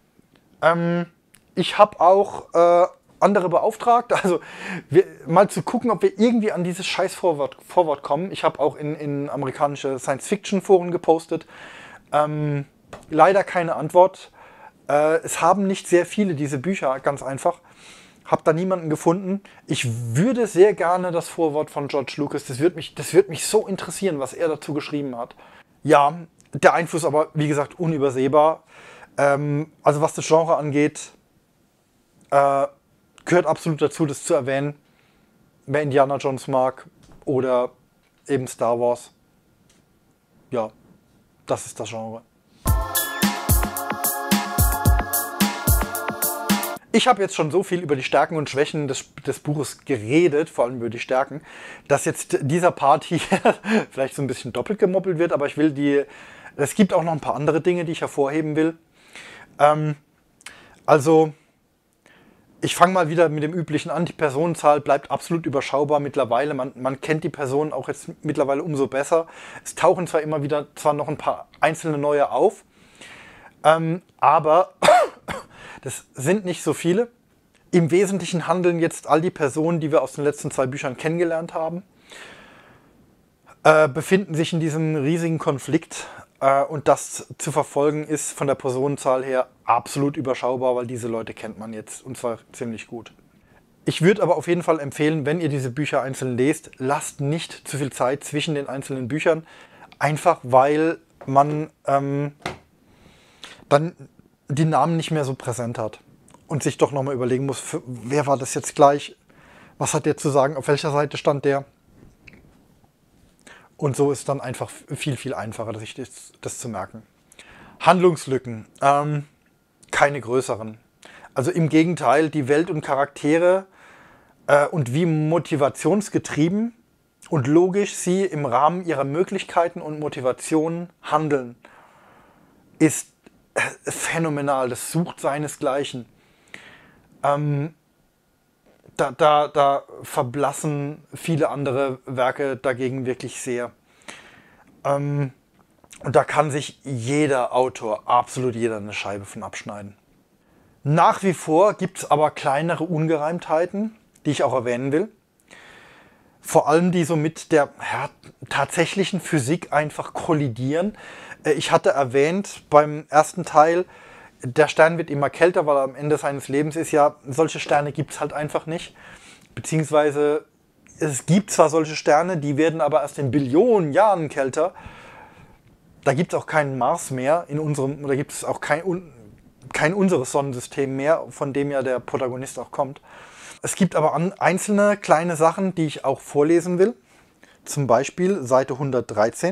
Ich habe auch andere beauftragt, also mal zu gucken, ob wir irgendwie an dieses scheiß Vorwort kommen. Ich habe auch in amerikanische Science-Fiction-Foren gepostet. Leider keine Antwort. Es haben nicht sehr viele diese Bücher, ganz einfach. Habe da niemanden gefunden. Ich würde sehr gerne das Vorwort von George Lucas, das wird mich so interessieren, was er dazu geschrieben hat. Ja, der Einfluss aber, wie gesagt, unübersehbar. Also was das Genre angeht, gehört absolut dazu, das zu erwähnen. Wer Indiana Jones mag oder eben Star Wars. Ja, das ist das Genre. Ich habe jetzt schon so viel über die Stärken und Schwächen des Buches geredet, vor allem über die Stärken, dass jetzt dieser Part hier vielleicht so ein bisschen doppelt gemoppelt wird, aber es gibt auch noch ein paar andere Dinge, die ich hervorheben will. Also, ich fange mal wieder mit dem üblichen an. Die Personenzahl bleibt absolut überschaubar mittlerweile. Man kennt die Personen auch jetzt mittlerweile umso besser. Es tauchen zwar immer wieder noch ein paar einzelne neue auf, aber das sind nicht so viele. Im Wesentlichen handeln jetzt all die Personen, die wir aus den letzten 2 Büchern kennengelernt haben. befinden sich in diesem riesigen Konflikt. Und das zu verfolgen ist von der Personenzahl her absolut überschaubar, weil diese Leute kennt man jetzt und zwar ziemlich gut. Ich würde aber auf jeden Fall empfehlen, wenn ihr diese Bücher einzeln lest, lasst nicht zu viel Zeit zwischen den einzelnen Büchern. Einfach weil man dann die Namen nicht mehr so präsent hat und sich doch nochmal überlegen muss, wer war das jetzt gleich, was hat der zu sagen, auf welcher Seite stand der. Und so ist dann einfach viel, viel einfacher, sich das zu merken. Handlungslücken, keine größeren. Also im Gegenteil, die Welt und Charaktere und wie motivationsgetrieben und logisch sie im Rahmen ihrer Möglichkeiten und Motivationen handeln, ist phänomenal. Das sucht seinesgleichen. Da verblassen viele andere Werke dagegen wirklich sehr. Und da kann sich jeder Autor, absolut jeder, eine Scheibe von abschneiden. Nach wie vor gibt es aber kleinere Ungereimtheiten, die ich auch erwähnen will. Vor allem die so mit der tatsächlichen Physik einfach kollidieren. Ich hatte erwähnt beim ersten Teil, der Stern wird immer kälter, weil er am Ende seines Lebens ist. Ja, solche Sterne gibt es halt einfach nicht. Beziehungsweise es gibt zwar solche Sterne, die werden aber erst in Billionen Jahren kälter. Da gibt es auch keinen Mars mehr in unserem, oder gibt es auch kein unseres Sonnensystem mehr, von dem ja der Protagonist auch kommt. Es gibt aber einzelne kleine Sachen, die ich auch vorlesen will. Zum Beispiel Seite 113.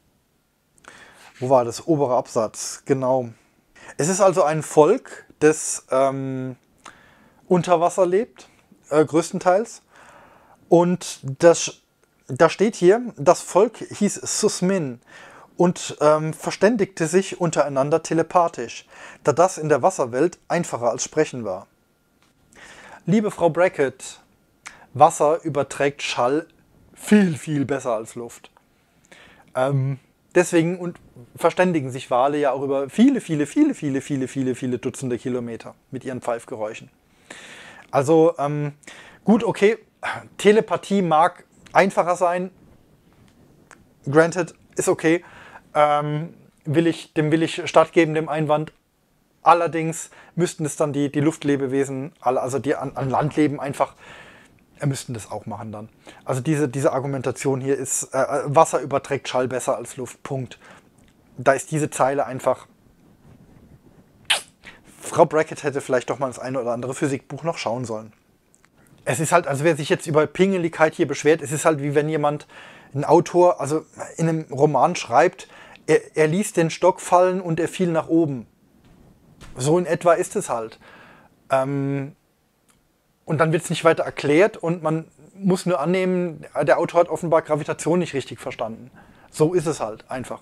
Wo war das? Obere Absatz, genau. Es ist also ein Volk, das unter Wasser lebt, größtenteils. Und da steht hier, das Volk hieß Susmin und verständigte sich untereinander telepathisch, da das in der Wasserwelt einfacher als Sprechen war. Liebe Frau Brackett, Wasser überträgt Schall viel, viel besser als Luft. Deswegen verständigen sich Wale ja auch über viele Dutzende Kilometer mit ihren Pfeifgeräuschen. Also gut, okay, Telepathie mag einfacher sein. Granted, ist okay. Dem will ich stattgeben, dem Einwand. Allerdings müssten es dann die Luftlebewesen, also die an Land leben, einfach müssten das auch machen dann. Also diese Argumentation hier ist, Wasser überträgt Schall besser als Luft, Punkt. Da ist diese Zeile einfach... Frau Brackett hätte vielleicht doch mal das eine oder andere Physikbuch noch schauen sollen. Es ist halt, also wer sich jetzt über Pingeligkeit hier beschwert, es ist halt wie wenn jemand, ein Autor, also in einem Roman schreibt, er ließ den Stock fallen und er fiel nach oben. So in etwa ist es halt. Und dann wird es nicht weiter erklärt und man muss nur annehmen, der Autor hat offenbar Gravitation nicht richtig verstanden. So ist es halt einfach.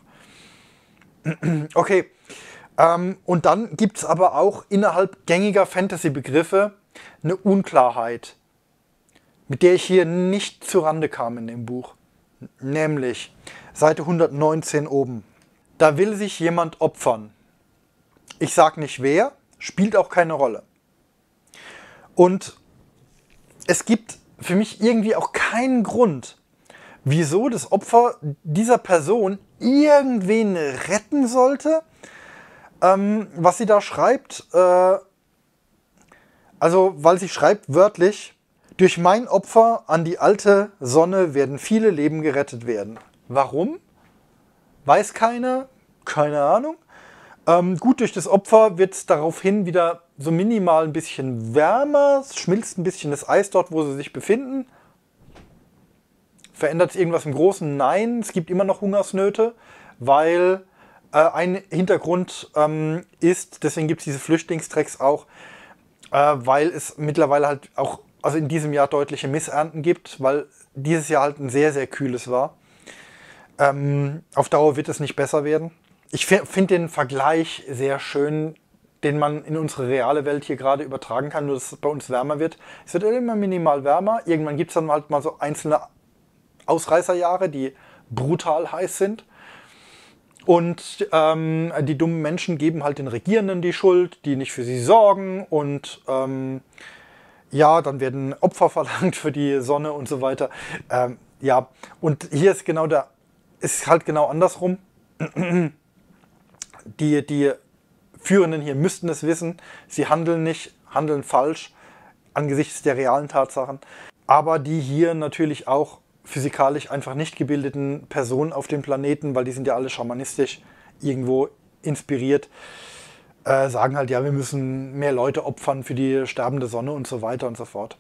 Okay. Und dann gibt es aber auch innerhalb gängiger Fantasy-Begriffe eine Unklarheit, mit der ich hier nicht zurande kam in dem Buch. Nämlich Seite 119 oben. Da will sich jemand opfern. Ich sag nicht wer, spielt auch keine Rolle. Und es gibt für mich irgendwie auch keinen Grund, wieso das Opfer dieser Person irgendwen retten sollte. Was sie da schreibt, also weil sie schreibt wörtlich, durch mein Opfer an die alte Sonne werden viele Leben gerettet werden. Warum? Weiß keiner, keine Ahnung. Gut, durch das Opfer wird es daraufhin wieder so minimal ein bisschen wärmer, es schmilzt ein bisschen das Eis dort, wo sie sich befinden. Verändert es irgendwas im Großen? Nein, es gibt immer noch Hungersnöte, weil ein Hintergrund ist, deswegen gibt es diese Flüchtlingstrecks auch, weil es mittlerweile halt auch, also in diesem Jahr deutliche Missernten gibt, weil dieses Jahr halt ein sehr, sehr kühles war. Auf Dauer wird es nicht besser werden. Ich finde den Vergleich sehr schön, den man in unsere reale Welt hier gerade übertragen kann, nur dass es bei uns wärmer wird. Es wird immer minimal wärmer. Irgendwann gibt es dann halt mal so einzelne Ausreißerjahre, die brutal heiß sind. Und die dummen Menschen geben halt den Regierenden die Schuld, die nicht für sie sorgen. Und ja, dann werden Opfer verlangt für die Sonne und so weiter. Ja, und hier ist genau ist halt genau andersrum. Die Führenden hier müssten es wissen. Sie handeln nicht, handeln falsch angesichts der realen Tatsachen. Aber die hier natürlich auch physikalisch einfach nicht gebildeten Personen auf dem Planeten, weil die sind ja alle schamanistisch irgendwo inspiriert, sagen halt, ja, wir müssen mehr Leute opfern für die sterbende Sonne und so weiter und so fort.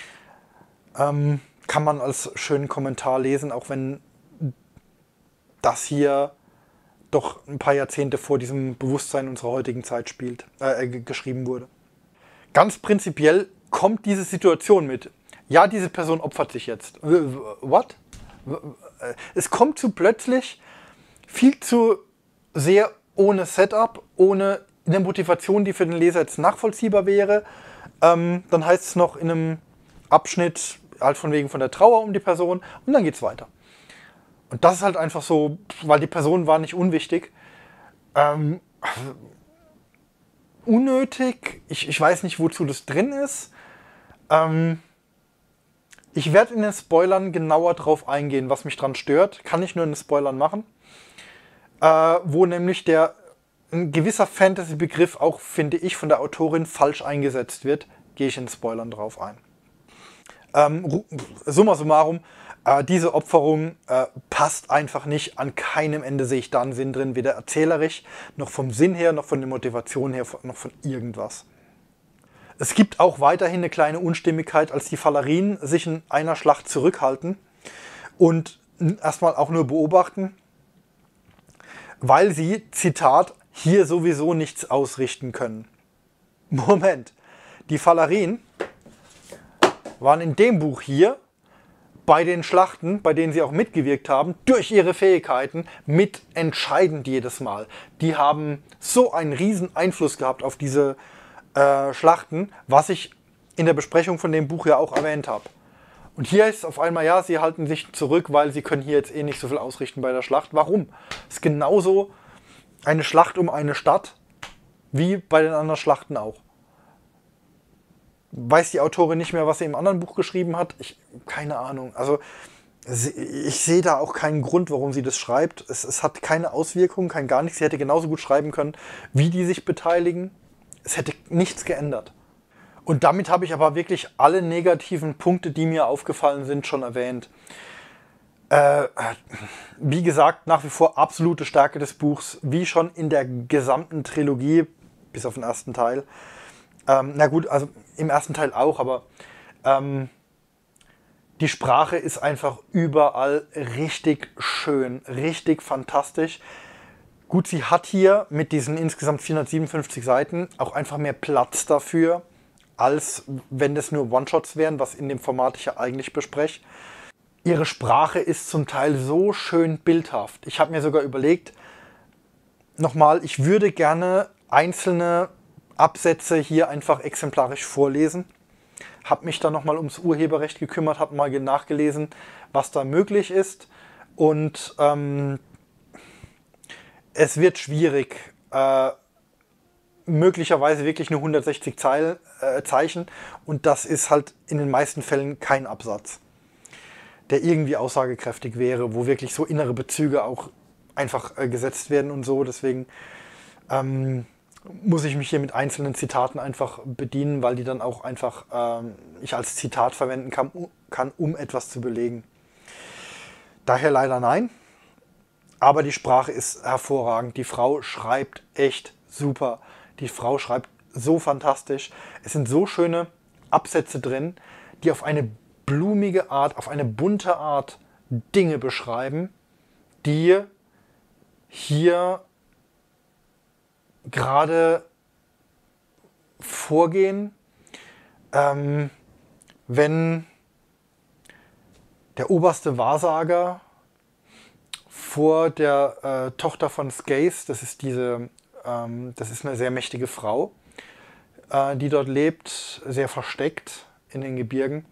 Kann man als schönen Kommentar lesen, auch wenn das hier doch ein paar Jahrzehnte vor diesem Bewusstsein unserer heutigen Zeit geschrieben wurde. Ganz prinzipiell kommt diese Situation mit. Ja, diese Person opfert sich jetzt. What? Es kommt zu plötzlich viel zu sehr ohne Setup, ohne eine Motivation, die für den Leser jetzt nachvollziehbar wäre. Dann heißt es noch in einem Abschnitt halt von wegen von der Trauer um die Person und dann geht es weiter. Und das ist halt einfach so, weil die Person war nicht unwichtig. Unnötig. Ich weiß nicht, wozu das drin ist. Ich werde in den Spoilern genauer drauf eingehen, was mich dran stört. Kann ich nur in den Spoilern machen. Wo nämlich ein gewisser Fantasy-Begriff auch, finde ich, von der Autorin falsch eingesetzt wird. Gehe ich in den Spoilern drauf ein. Summa summarum, diese Opferung passt einfach nicht. An keinem Ende sehe ich da einen Sinn drin, weder erzählerisch, noch vom Sinn her, noch von der Motivation her, noch von irgendwas. Es gibt auch weiterhin eine kleine Unstimmigkeit, als die Falerinen sich in einer Schlacht zurückhalten und erstmal auch nur beobachten, weil sie, Zitat, hier sowieso nichts ausrichten können. Moment, die Falerinen waren in dem Buch hier bei den Schlachten, bei denen sie auch mitgewirkt haben, durch ihre Fähigkeiten mitentscheidend jedes Mal. Die haben so einen riesen Einfluss gehabt auf diese Schlachten, was ich in der Besprechung von dem Buch ja auch erwähnt habe. Und hier ist auf einmal, ja, sie halten sich zurück, weil sie können hier jetzt eh nicht so viel ausrichten bei der Schlacht. Warum? Es ist genauso eine Schlacht um eine Stadt, wie bei den anderen Schlachten auch. Weiß die Autorin nicht mehr, was sie im anderen Buch geschrieben hat? Keine Ahnung. Also ich sehe da auch keinen Grund, warum sie das schreibt. Es hat keine Auswirkungen, kein gar nichts. Sie hätte genauso gut schreiben können, wie die sich beteiligen. Es hätte nichts geändert. Und damit habe ich aber wirklich alle negativen Punkte, die mir aufgefallen sind, schon erwähnt. Wie gesagt, nach wie vor absolute Stärke des Buchs, wie schon in der gesamten Trilogie, bis auf den ersten Teil. Na gut, also im ersten Teil auch, aber die Sprache ist einfach überall richtig schön, richtig fantastisch. Gut, sie hat hier mit diesen insgesamt 457 Seiten auch einfach mehr Platz dafür, als wenn das nur One-Shots wären, was in dem Format ich ja eigentlich bespreche. Ihre Sprache ist zum Teil so schön bildhaft. Ich habe mir sogar überlegt, nochmal, ich würde gerne einzelne Absätze hier einfach exemplarisch vorlesen. Habe mich dann nochmal ums Urheberrecht gekümmert, habe mal nachgelesen, was da möglich ist. Und es wird schwierig, möglicherweise wirklich nur 160 Zeichen. Und das ist halt in den meisten Fällen kein Absatz, der irgendwie aussagekräftig wäre, wo wirklich so innere Bezüge auch einfach gesetzt werden und so. Deswegen muss ich mich hier mit einzelnen Zitaten einfach bedienen, weil die dann auch einfach ich als Zitat verwenden kann, um etwas zu belegen. Daher leider nein. Aber die Sprache ist hervorragend. Die Frau schreibt echt super. Die Frau schreibt so fantastisch. Es sind so schöne Absätze drin, die auf eine blumige Art, auf eine bunte Art Dinge beschreiben, die hier gerade vorgehen, wenn der oberste Wahrsager vor der Tochter von Skaith, das ist eine sehr mächtige Frau, die dort lebt, sehr versteckt in den Gebirgen,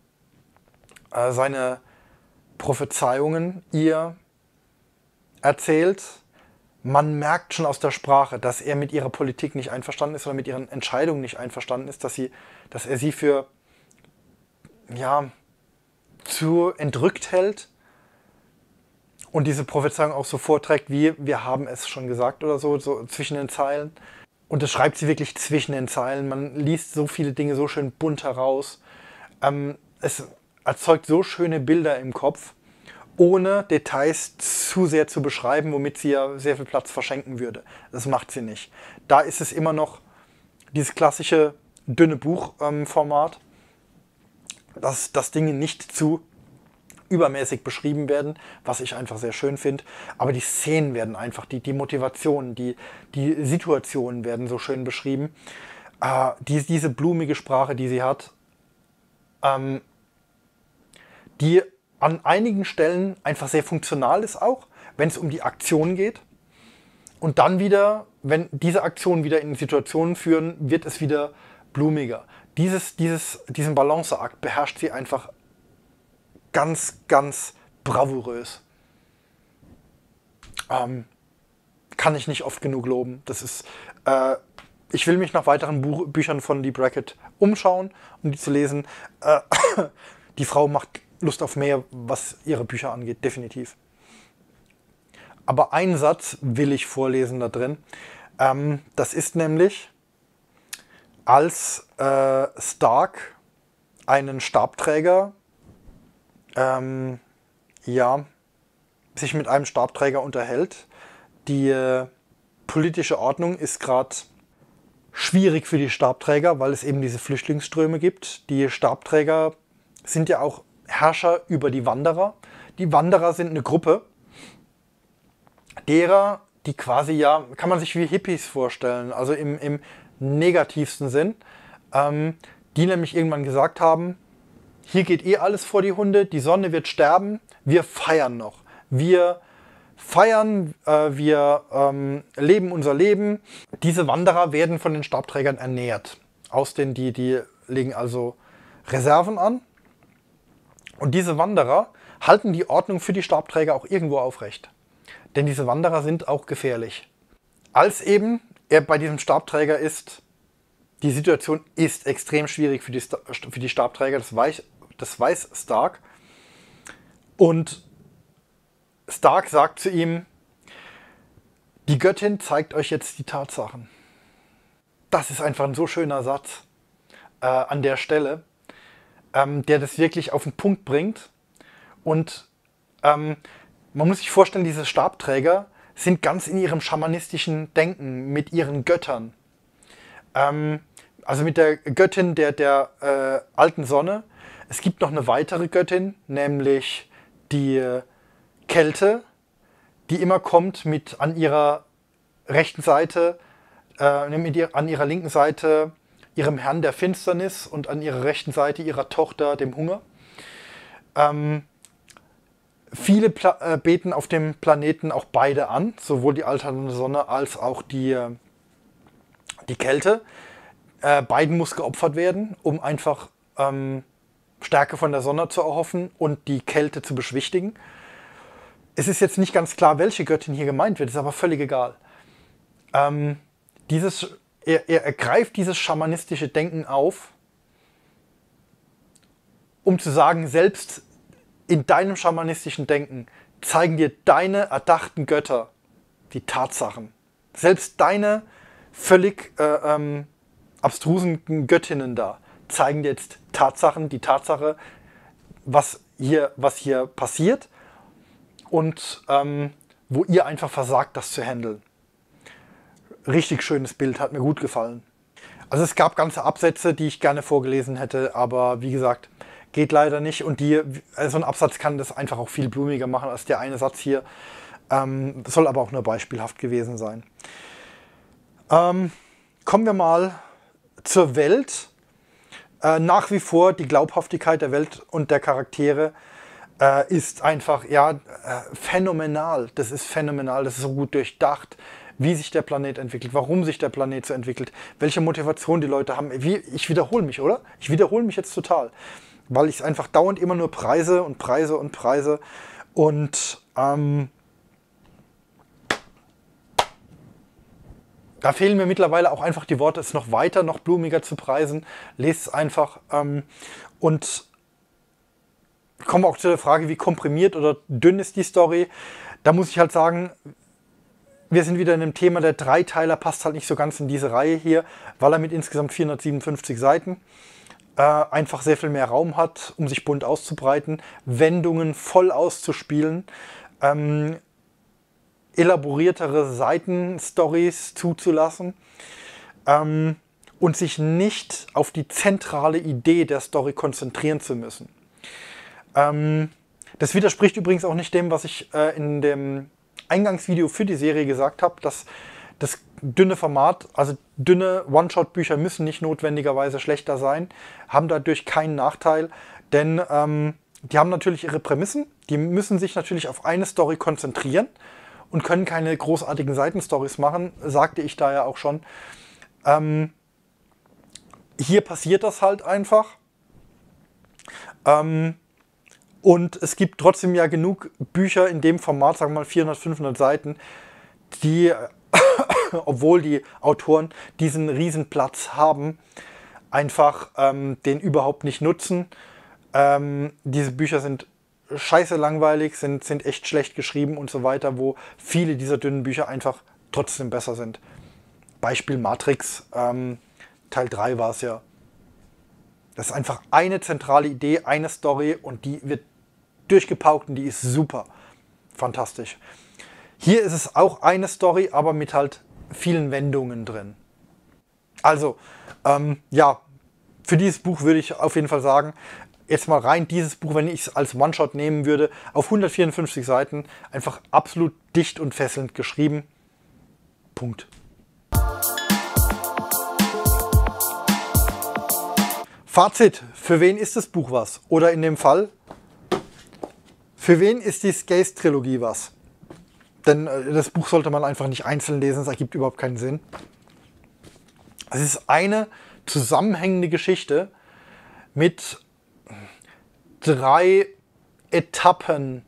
seine Prophezeiungen ihr erzählt. Man merkt schon aus der Sprache, dass er mit ihrer Politik nicht einverstanden ist oder mit ihren Entscheidungen nicht einverstanden ist, dass er sie für, ja, zu entrückt hält und diese Prophezeiung auch so vorträgt, wie wir haben es schon gesagt oder so, so zwischen den Zeilen. Und das schreibt sie wirklich zwischen den Zeilen. Man liest so viele Dinge so schön bunt heraus. Es erzeugt so schöne Bilder im Kopf, ohne Details zu sehr zu beschreiben, womit sie ja sehr viel Platz verschenken würde. Das macht sie nicht. Da ist es immer noch dieses klassische dünne Buchformat, dass Dinge nicht zu übermäßig beschrieben werden, was ich einfach sehr schön finde. Aber die Szenen werden einfach, die Motivationen, die Situationen werden so schön beschrieben. Diese blumige Sprache, die sie hat, die an einigen Stellen einfach sehr funktional ist auch, wenn es um die Aktion geht. Und dann wieder, wenn diese Aktionen wieder in Situationen führen, wird es wieder blumiger. Diesen Balanceakt beherrscht sie einfach ganz, ganz bravourös. Kann ich nicht oft genug loben. Das ist, ich will mich nach weiteren Büchern von Leigh Brackett umschauen, um die zu lesen. Die Frau macht Lust auf mehr, was ihre Bücher angeht, definitiv. Aber einen Satz will ich vorlesen da drin. Das ist nämlich, als Stark einen Stabträger sich mit einem Stabträger unterhält. Die politische Ordnung ist gerade schwierig für die Stabträger, weil es eben diese Flüchtlingsströme gibt. Die Stabträger sind ja auch Herrscher über die Wanderer. Die Wanderer sind eine Gruppe derer, die quasi, ja, kann man sich wie Hippies vorstellen, also im negativsten Sinn, die nämlich irgendwann gesagt haben, hier geht eh alles vor die Hunde, die Sonne wird sterben, wir feiern noch. Wir feiern, wir leben unser Leben. Diese Wanderer werden von den Stabträgern ernährt. Die legen also Reserven an. Und diese Wanderer halten die Ordnung für die Stabträger auch irgendwo aufrecht. Denn diese Wanderer sind auch gefährlich. Als eben er bei diesem Stabträger ist, die Situation ist extrem schwierig für die Stabträger, das weiß Stark. Und Stark sagt zu ihm, die Göttin zeigt euch jetzt die Tatsachen. Das ist einfach ein so schöner Satz an der Stelle, der das wirklich auf den Punkt bringt. Und man muss sich vorstellen, diese Stabträger sind ganz in ihrem schamanistischen Denken mit ihren Göttern. Also mit der Göttin der alten Sonne. Es gibt noch eine weitere Göttin, nämlich die Kälte, die immer kommt mit an ihrer rechten Seite, an ihrer linken Seite ihrem Herrn der Finsternis und an ihrer rechten Seite ihrer Tochter dem Hunger. Viele beten auf dem Planeten auch beide an, sowohl die alternde Sonne als auch die Kälte. Beiden muss geopfert werden, um einfach Stärke von der Sonne zu erhoffen und die Kälte zu beschwichtigen. Es ist jetzt nicht ganz klar, welche Göttin hier gemeint wird, ist aber völlig egal. Er greift dieses schamanistische Denken auf, um zu sagen, selbst in deinem schamanistischen Denken zeigen dir deine erdachten Götter die Tatsachen. Selbst deine völlig abstrusen Göttinnen da zeigen dir jetzt Tatsachen, die Tatsache, was hier passiert und wo ihr einfach versagt, das zu handeln. Richtig schönes Bild, hat mir gut gefallen. Also es gab ganze Absätze, die ich gerne vorgelesen hätte, aber wie gesagt, geht leider nicht. Und so ein Absatz kann das einfach auch viel blumiger machen als der eine Satz hier. Soll aber auch nur beispielhaft gewesen sein. Kommen wir mal zur Welt. Nach wie vor die Glaubhaftigkeit der Welt und der Charaktere ist einfach phänomenal. Das ist phänomenal, das ist so gut durchdacht, wie sich der Planet entwickelt, warum sich der Planet so entwickelt, welche Motivation die Leute haben. Ich wiederhole mich, oder? Ich wiederhole mich jetzt total, weil ich es einfach dauernd immer nur preise und preise und preise. Und da fehlen mir mittlerweile auch einfach die Worte, es noch weiter, noch blumiger zu preisen. Lest es einfach und kommen wir auch zu der Frage, wie komprimiert oder dünn ist die Story. Da muss ich halt sagen, wir sind wieder in einem Thema, der Dreiteiler passt halt nicht so ganz in diese Reihe hier, weil er mit insgesamt 457 Seiten einfach sehr viel mehr Raum hat, um sich bunt auszubreiten, Wendungen voll auszuspielen, elaboriertere Seitenstories zuzulassen und sich nicht auf die zentrale Idee der Story konzentrieren zu müssen. Das widerspricht übrigens auch nicht dem, was ich in dem Eingangsvideo für die Serie gesagt habe, dass das dünne Format, also dünne One-Shot-Bücher müssen nicht notwendigerweise schlechter sein, haben dadurch keinen Nachteil, denn die haben natürlich ihre Prämissen, die müssen sich natürlich auf eine Story konzentrieren und können keine großartigen Seitenstories machen, sagte ich da ja auch schon. Hier passiert das halt einfach. Und es gibt trotzdem ja genug Bücher in dem Format, sagen wir mal 400, 500 Seiten, die, obwohl die Autoren diesen Riesenplatz haben, einfach den überhaupt nicht nutzen. Diese Bücher sind scheiße langweilig, sind echt schlecht geschrieben und so weiter, wo viele dieser dünnen Bücher einfach trotzdem besser sind. Beispiel Matrix, Teil 3 war es ja. Das ist einfach eine zentrale Idee, eine Story und die wird durchgepaukt und die ist super. Fantastisch. Hier ist es auch eine Story, aber mit halt vielen Wendungen drin. Also, ja, für dieses Buch würde ich auf jeden Fall sagen, jetzt mal rein dieses Buch, wenn ich es als One-Shot nehmen würde, auf 154 Seiten, einfach absolut dicht und fesselnd geschrieben. Punkt. Fazit, für wen ist das Buch was? Oder in dem Fall, für wen ist die Skaze-Trilogie was? Denn das Buch sollte man einfach nicht einzeln lesen, es ergibt überhaupt keinen Sinn. Es ist eine zusammenhängende Geschichte mit 3 Etappenpunkten,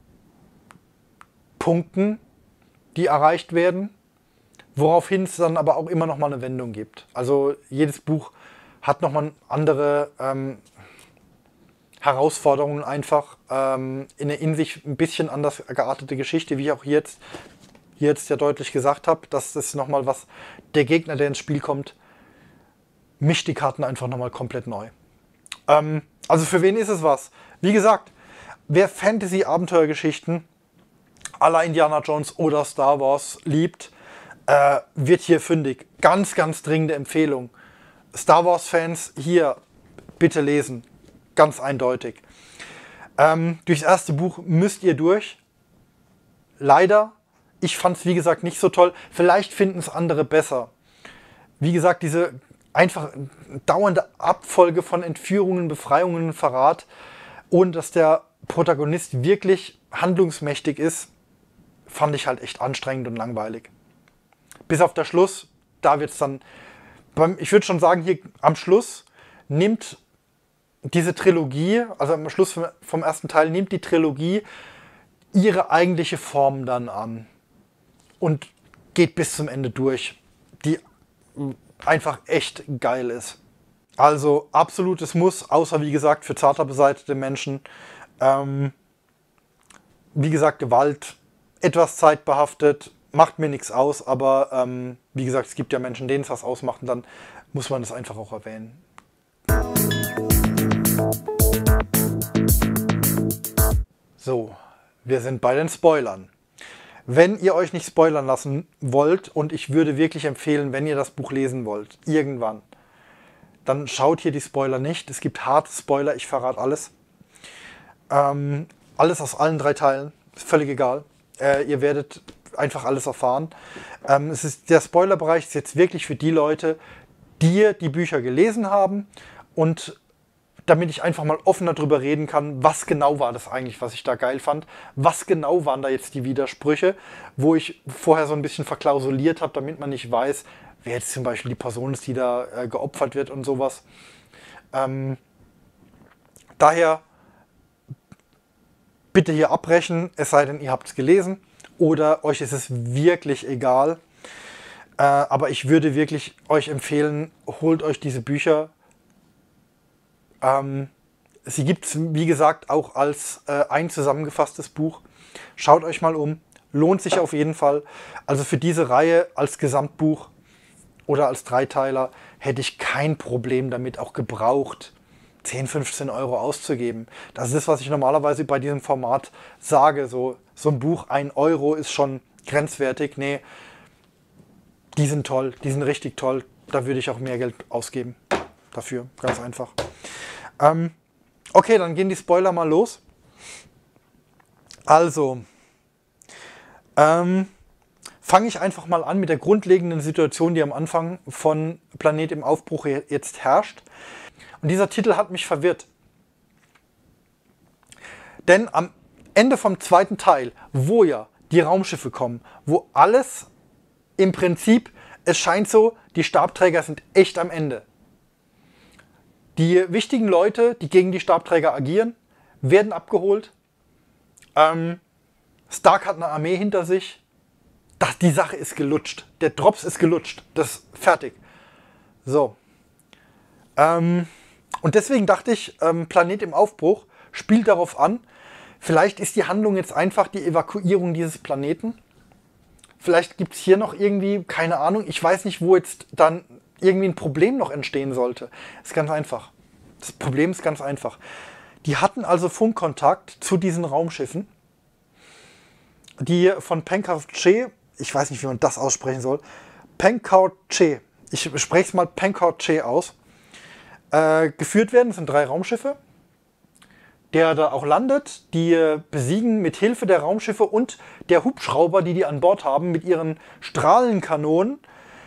die erreicht werden, woraufhin es dann aber auch immer noch mal eine Wendung gibt. Also jedes Buch hat nochmal andere Herausforderungen einfach, in sich ein bisschen anders geartete Geschichte, wie ich auch hier jetzt ja deutlich gesagt habe, dass das nochmal was, der Gegner, der ins Spiel kommt, mischt die Karten einfach nochmal komplett neu. Also für wen ist es was? Wie gesagt, wer Fantasy-Abenteuergeschichten à la Indiana Jones oder Star Wars liebt, wird hier fündig. Ganz, ganz dringende Empfehlung. Star Wars-Fans, hier bitte lesen. Ganz eindeutig. Durchs erste Buch müsst ihr durch. Leider. Ich fand es, wie gesagt, nicht so toll. Vielleicht finden es andere besser. Wie gesagt, diese einfach dauernde Abfolge von Entführungen, Befreiungen, Verrat, ohne dass der Protagonist wirklich handlungsmächtig ist, fand ich halt echt anstrengend und langweilig. Bis auf der Schluss, da wird es dann... Ich würde schon sagen, hier am Schluss nimmt diese Trilogie, also am Schluss vom ersten Teil, nimmt die Trilogie ihre eigentliche Form dann an und geht bis zum Ende durch, die einfach echt geil ist. Also absolutes Muss, außer wie gesagt für zarter beseitete Menschen. Wie gesagt, Gewalt, etwas zeitbehaftet, macht mir nichts aus, aber wie gesagt, es gibt ja Menschen, denen es was ausmacht und dann muss man das einfach auch erwähnen. So, wir sind bei den Spoilern. Wenn ihr euch nicht spoilern lassen wollt, und ich würde wirklich empfehlen, wenn ihr das Buch lesen wollt, irgendwann, dann schaut hier die Spoiler nicht. Es gibt harte Spoiler, ich verrate alles. Alles aus allen 3 Teilen, ist völlig egal. Ihr werdet einfach alles erfahren. Der Spoilerbereich ist jetzt wirklich für die Leute, die die Bücher gelesen haben und damit ich einfach mal offener drüber reden kann, was genau war das eigentlich, was ich da geil fand, was genau waren da jetzt die Widersprüche, wo ich vorher so ein bisschen verklausuliert habe, damit man nicht weiß, wer jetzt zum Beispiel die Person ist, die da geopfert wird und sowas. Daher bitte hier abbrechen, es sei denn, ihr habt es gelesen oder euch ist es wirklich egal. Aber ich würde wirklich euch empfehlen, holt euch diese Bücher. Sie gibt es, wie gesagt, auch als ein zusammengefasstes Buch. Schaut euch mal um. Lohnt sich auf jeden Fall. Also für diese Reihe als Gesamtbuch oder als Dreiteiler hätte ich kein Problem damit, auch gebraucht 10, 15 Euro auszugeben. Das ist das, was ich normalerweise bei diesem Format sage. So ein Buch, 1 Euro ist schon grenzwertig. Nee, die sind toll, die sind richtig toll. Da würde ich auch mehr Geld ausgeben dafür, ganz einfach. Okay, dann gehen die Spoiler mal los. Also, fange ich einfach mal an mit der grundlegenden Situation, die am Anfang von Planet im Aufbruch jetzt herrscht. Und dieser Titel hat mich verwirrt. Denn am Ende vom zweiten Teil, wo ja die Raumschiffe kommen, wo alles im Prinzip, es scheint so, die Stabträger sind echt am Ende. Die wichtigen Leute, die gegen die Stabträger agieren, werden abgeholt. Stark hat eine Armee hinter sich. Die Sache ist gelutscht. Der Drops ist gelutscht. Das ist fertig. So. Und deswegen dachte ich, Planet im Aufbruch spielt darauf an, vielleicht ist die Handlung jetzt einfach die Evakuierung dieses Planeten. Vielleicht gibt es hier noch irgendwie, keine Ahnung, ich weiß nicht, wo jetzt dann irgendwie ein Problem noch entstehen sollte. Ist ganz einfach. Das Problem ist ganz einfach. Die hatten also Funkkontakt zu diesen Raumschiffen, die von Penkautche, ich weiß nicht, wie man das aussprechen soll, Penkautche, ich spreche es mal Penkautche aus, geführt werden. Das sind 3 Raumschiffe, der da auch landet. Die besiegen mit Hilfe der Raumschiffe und der Hubschrauber, die an Bord haben, mit ihren Strahlenkanonen,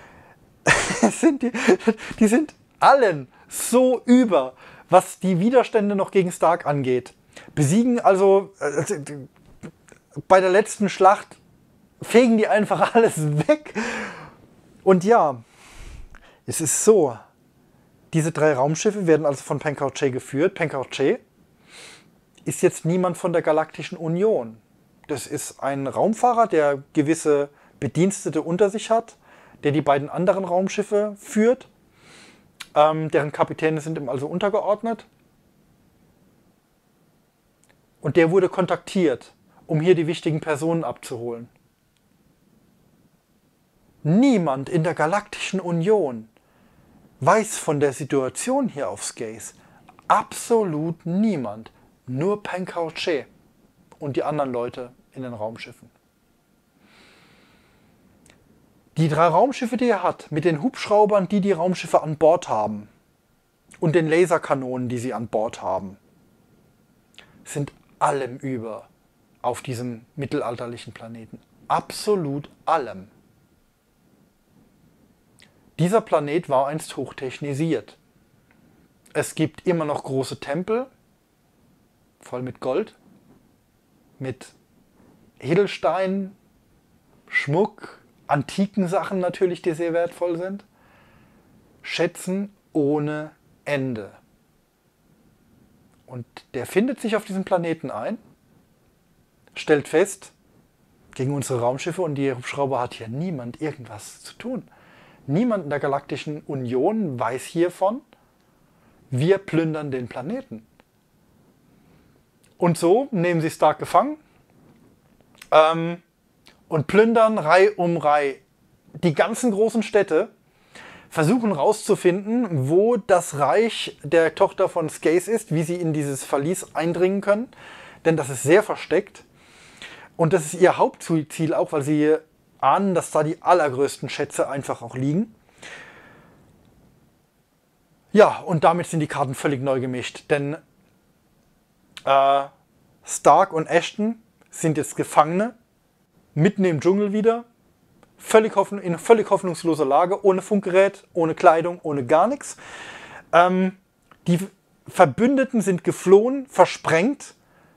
die sind allen so über, was die Widerstände noch gegen Stark angeht. Besiegen also, bei der letzten Schlacht fegen die einfach alles weg. Und ja, es ist so, diese 3 Raumschiffe werden also von Penkautche geführt. Penkautche ist jetzt niemand von der Galaktischen Union. Das ist ein Raumfahrer, der gewisse Bedienstete unter sich hat, der die beiden anderen Raumschiffe führt. Deren Kapitäne sind ihm also untergeordnet. Und der wurde kontaktiert, um hier die wichtigen Personen abzuholen. Niemand in der Galaktischen Union weiß von der Situation hier auf Skaze. Absolut niemand. Nur Penkautche und die anderen Leute in den Raumschiffen. Die 3 Raumschiffe, die er hat, mit den Hubschraubern, die die Raumschiffe an Bord haben und den Laserkanonen, die sie an Bord haben, sind allem über auf diesem mittelalterlichen Planeten. Absolut allem. Dieser Planet war einst hochtechnisiert. Es gibt immer noch große Tempel, voll mit Gold, mit Edelsteinen, Schmuck, antiken Sachen natürlich, die sehr wertvoll sind. Schätzen ohne Ende. Und der findet sich auf diesem Planeten ein, stellt fest, gegen unsere Raumschiffe und die Hubschrauber hat hier niemand irgendwas zu tun. Niemand in der Galaktischen Union weiß hiervon. Wir plündern den Planeten. Und so nehmen sie Stark gefangen und plündern Reihe um Reihe die ganzen großen Städte, versuchen rauszufinden, wo das Reich der Tochter von Skaze ist, wie sie in dieses Verlies eindringen können. Denn das ist sehr versteckt. Und das ist ihr Hauptziel auch, weil sie ahnen, dass da die allergrößten Schätze einfach auch liegen. Ja, und damit sind die Karten völlig neu gemischt. Denn Stark und Ashton sind jetzt Gefangene, mitten im Dschungel wieder, in völlig hoffnungsloser Lage, ohne Funkgerät, ohne Kleidung, ohne gar nichts. Die Verbündeten sind geflohen, versprengt,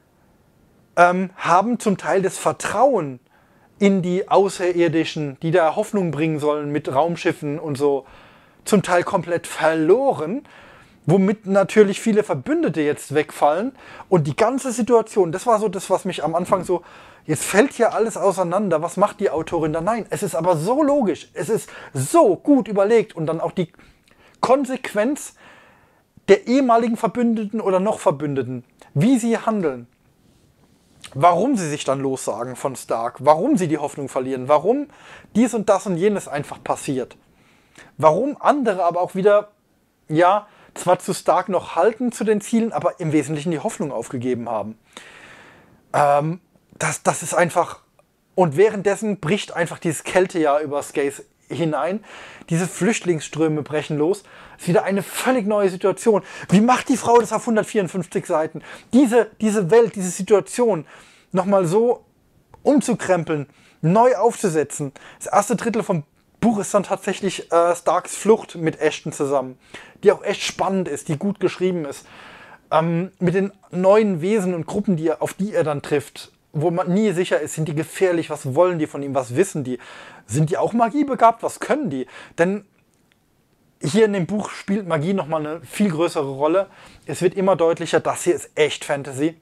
haben zum Teil das Vertrauen in die Außerirdischen, die da Hoffnung bringen sollen mit Raumschiffen und so, zum Teil komplett verloren, womit natürlich viele Verbündete jetzt wegfallen. Und die ganze Situation, das war so das, was mich am Anfang so, jetzt fällt hier alles auseinander, was macht die Autorin da? Nein, es ist aber so logisch, es ist so gut überlegt und dann auch die Konsequenz der ehemaligen Verbündeten oder noch Verbündeten, wie sie handeln, warum sie sich dann lossagen von Stark, warum sie die Hoffnung verlieren, warum dies und das und jenes einfach passiert, warum andere aber auch wieder, ja, zwar zu Stark noch halten zu den Zielen, aber im Wesentlichen die Hoffnung aufgegeben haben. Das ist einfach... Und währenddessen bricht einfach dieses Kältejahr über Skaith hinein. Diese Flüchtlingsströme brechen los. Es ist wieder eine völlig neue Situation. Wie macht die Frau das auf 154 Seiten? Diese Welt, diese Situation nochmal so umzukrempeln, neu aufzusetzen. Das erste Drittel vom Buch ist dann tatsächlich Starks Flucht mit Ashton zusammen, die auch echt spannend ist, die gut geschrieben ist. Mit den neuen Wesen und Gruppen, auf die er dann trifft, wo man nie sicher ist, sind die gefährlich, was wollen die von ihm, was wissen die? Sind die auch magiebegabt, was können die? Denn hier in dem Buch spielt Magie nochmal eine viel größere Rolle. Es wird immer deutlicher, das hier ist echt Fantasy.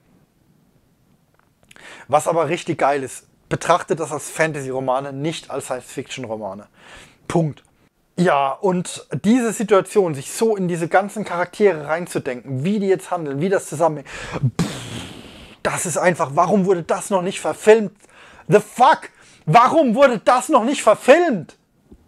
Was aber richtig geil ist, betrachtet das als Fantasy-Romane, nicht als Science-Fiction-Romane. Punkt. Ja, und diese Situation, sich so in diese ganzen Charaktere reinzudenken, wie die jetzt handeln, wie das zusammenhängt, das ist einfach, warum wurde das noch nicht verfilmt? The fuck? Warum wurde das noch nicht verfilmt?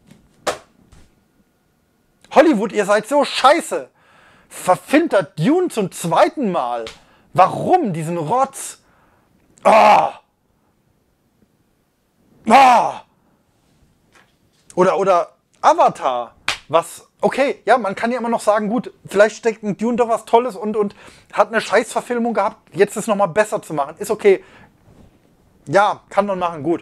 Hollywood, ihr seid so scheiße. Verfilmt das Dune zum zweiten Mal. Warum diesen Rotz? Ah! Ah! Oder Avatar. Was, okay, ja, man kann ja immer noch sagen, gut, vielleicht steckt in Dune doch was Tolles und hat eine Scheißverfilmung gehabt, jetzt ist nochmal besser zu machen. Ist okay. Ja, kann man machen, gut.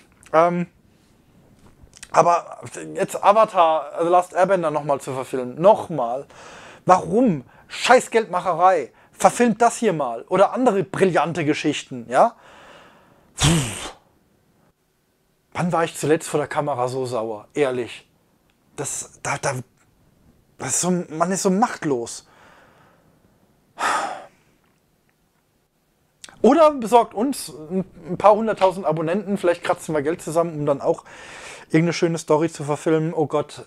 Aber jetzt Avatar, The Last Airbender nochmal zu verfilmen. Nochmal. Warum? Scheiß Geldmacherei. Verfilmt das hier mal. Oder andere brillante Geschichten, ja? Wann war ich zuletzt vor der Kamera so sauer? Ehrlich. Das ist so, man ist so machtlos. Oder besorgt uns ein paar 100.000 Abonnenten, vielleicht kratzen wir Geld zusammen, um dann auch irgendeine schöne Story zu verfilmen. Oh Gott,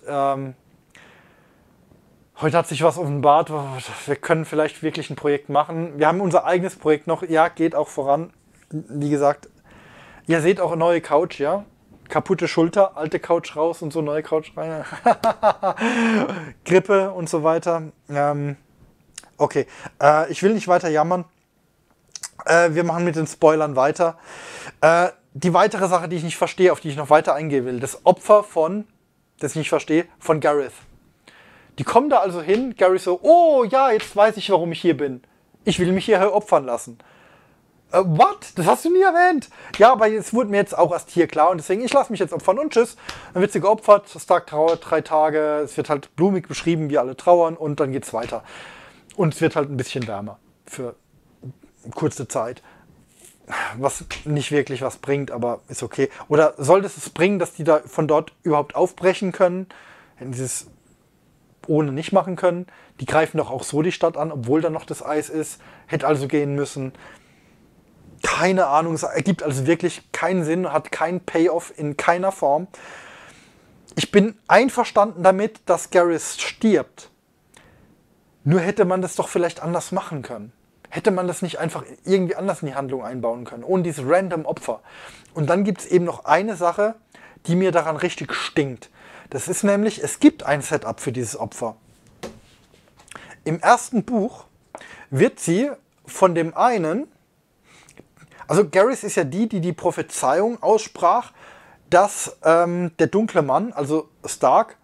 heute hat sich was offenbart, wir können vielleicht wirklich ein Projekt machen. Wir haben unser eigenes Projekt noch, ja, geht auch voran. Wie gesagt, ihr seht auch eine neue Couch, ja. Kaputte Schulter, alte Couch raus und so, neue Couch rein. Grippe und so weiter. Okay, ich will nicht weiter jammern. Wir machen mit den Spoilern weiter. Die weitere Sache, die ich nicht verstehe, auf die ich noch weiter eingehen will, das Opfer das ich nicht verstehe, von Gareth. Die kommen da also hin, Gareth so, oh ja, jetzt weiß ich, warum ich hier bin. Ich will mich hier opfern lassen. What? Das hast du nie erwähnt. Ja, aber es wurde mir jetzt auch erst hier klar und deswegen, ich lasse mich jetzt opfern und tschüss. Dann wird sie geopfert, Stark trauert 3 Tage, es wird halt blumig beschrieben, wie alle trauern und dann geht's weiter. Und es wird halt ein bisschen wärmer für kurze Zeit. Was nicht wirklich was bringt, aber ist okay. Oder sollte es bringen, dass die da von dort überhaupt aufbrechen können? Hätten sie es ohne nicht machen können. Die greifen doch auch so die Stadt an, obwohl da noch das Eis ist. Hätte also gehen müssen. Keine Ahnung, es ergibt also wirklich keinen Sinn, hat keinen Payoff in keiner Form. Ich bin einverstanden damit, dass Gareth stirbt. Nur hätte man das doch vielleicht anders machen können. Hätte man das nicht einfach irgendwie anders in die Handlung einbauen können, ohne dieses random Opfer. Und dann gibt es eben noch eine Sache, die mir daran richtig stinkt. Das ist nämlich, es gibt ein Setup für dieses Opfer. Im ersten Buch wird sie von dem einen, also Gareth ist ja die Prophezeiung aussprach, dass der dunkle Mann, also Stark,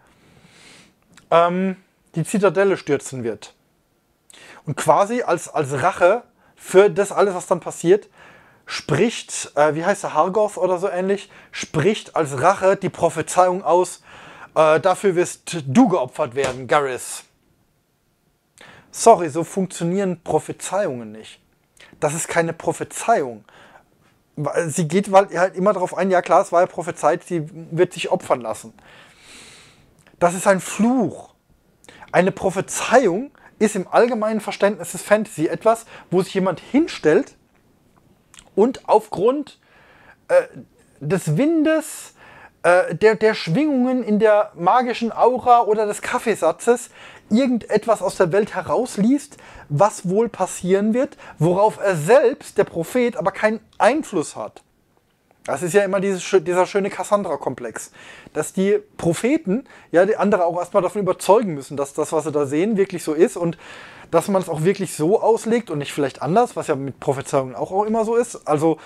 die Zitadelle stürzen wird. Und quasi als Rache für das alles, was dann passiert, spricht, wie heißt der, Hargoth oder so ähnlich, spricht als Rache die Prophezeiung aus, dafür wirst du geopfert werden, Gareth. Sorry, so funktionieren Prophezeiungen nicht. Das ist keine Prophezeiung. Sie geht halt immer darauf ein, ja klar, es war ja prophezeit, sie wird sich opfern lassen. Das ist ein Fluch. Eine Prophezeiung ist im allgemeinen Verständnis des Fantasy etwas, wo sich jemand hinstellt und aufgrund des Windes, der Schwingungen in der magischen Aura oder des Kaffeesatzes irgendetwas aus der Welt herausliest, was wohl passieren wird, worauf er selbst, der Prophet, aber keinen Einfluss hat. Das ist ja immer dieser schöne Cassandra-Komplex, dass die Propheten ja die andere auch erstmal davon überzeugen müssen, dass das, was sie da sehen, wirklich so ist und dass man es auch wirklich so auslegt und nicht vielleicht anders, was ja mit Prophezeiungen auch immer so ist. Also,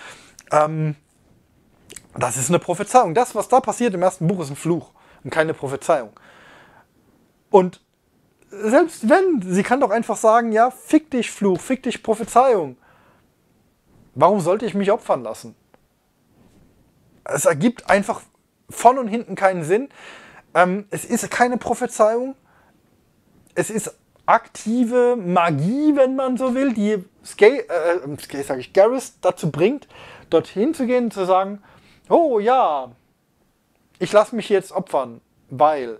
das ist eine Prophezeiung. Das, was da passiert im ersten Buch, ist ein Fluch und keine Prophezeiung. Und selbst wenn, sie kann doch einfach sagen, ja, fick dich Fluch, fick dich Prophezeiung. Warum sollte ich mich opfern lassen? Es ergibt einfach von und hinten keinen Sinn. Es ist keine Prophezeiung. Es ist aktive Magie, wenn man so will, die Garrus dazu bringt, dorthin zu gehen und zu sagen, oh ja, ich lasse mich jetzt opfern, weil...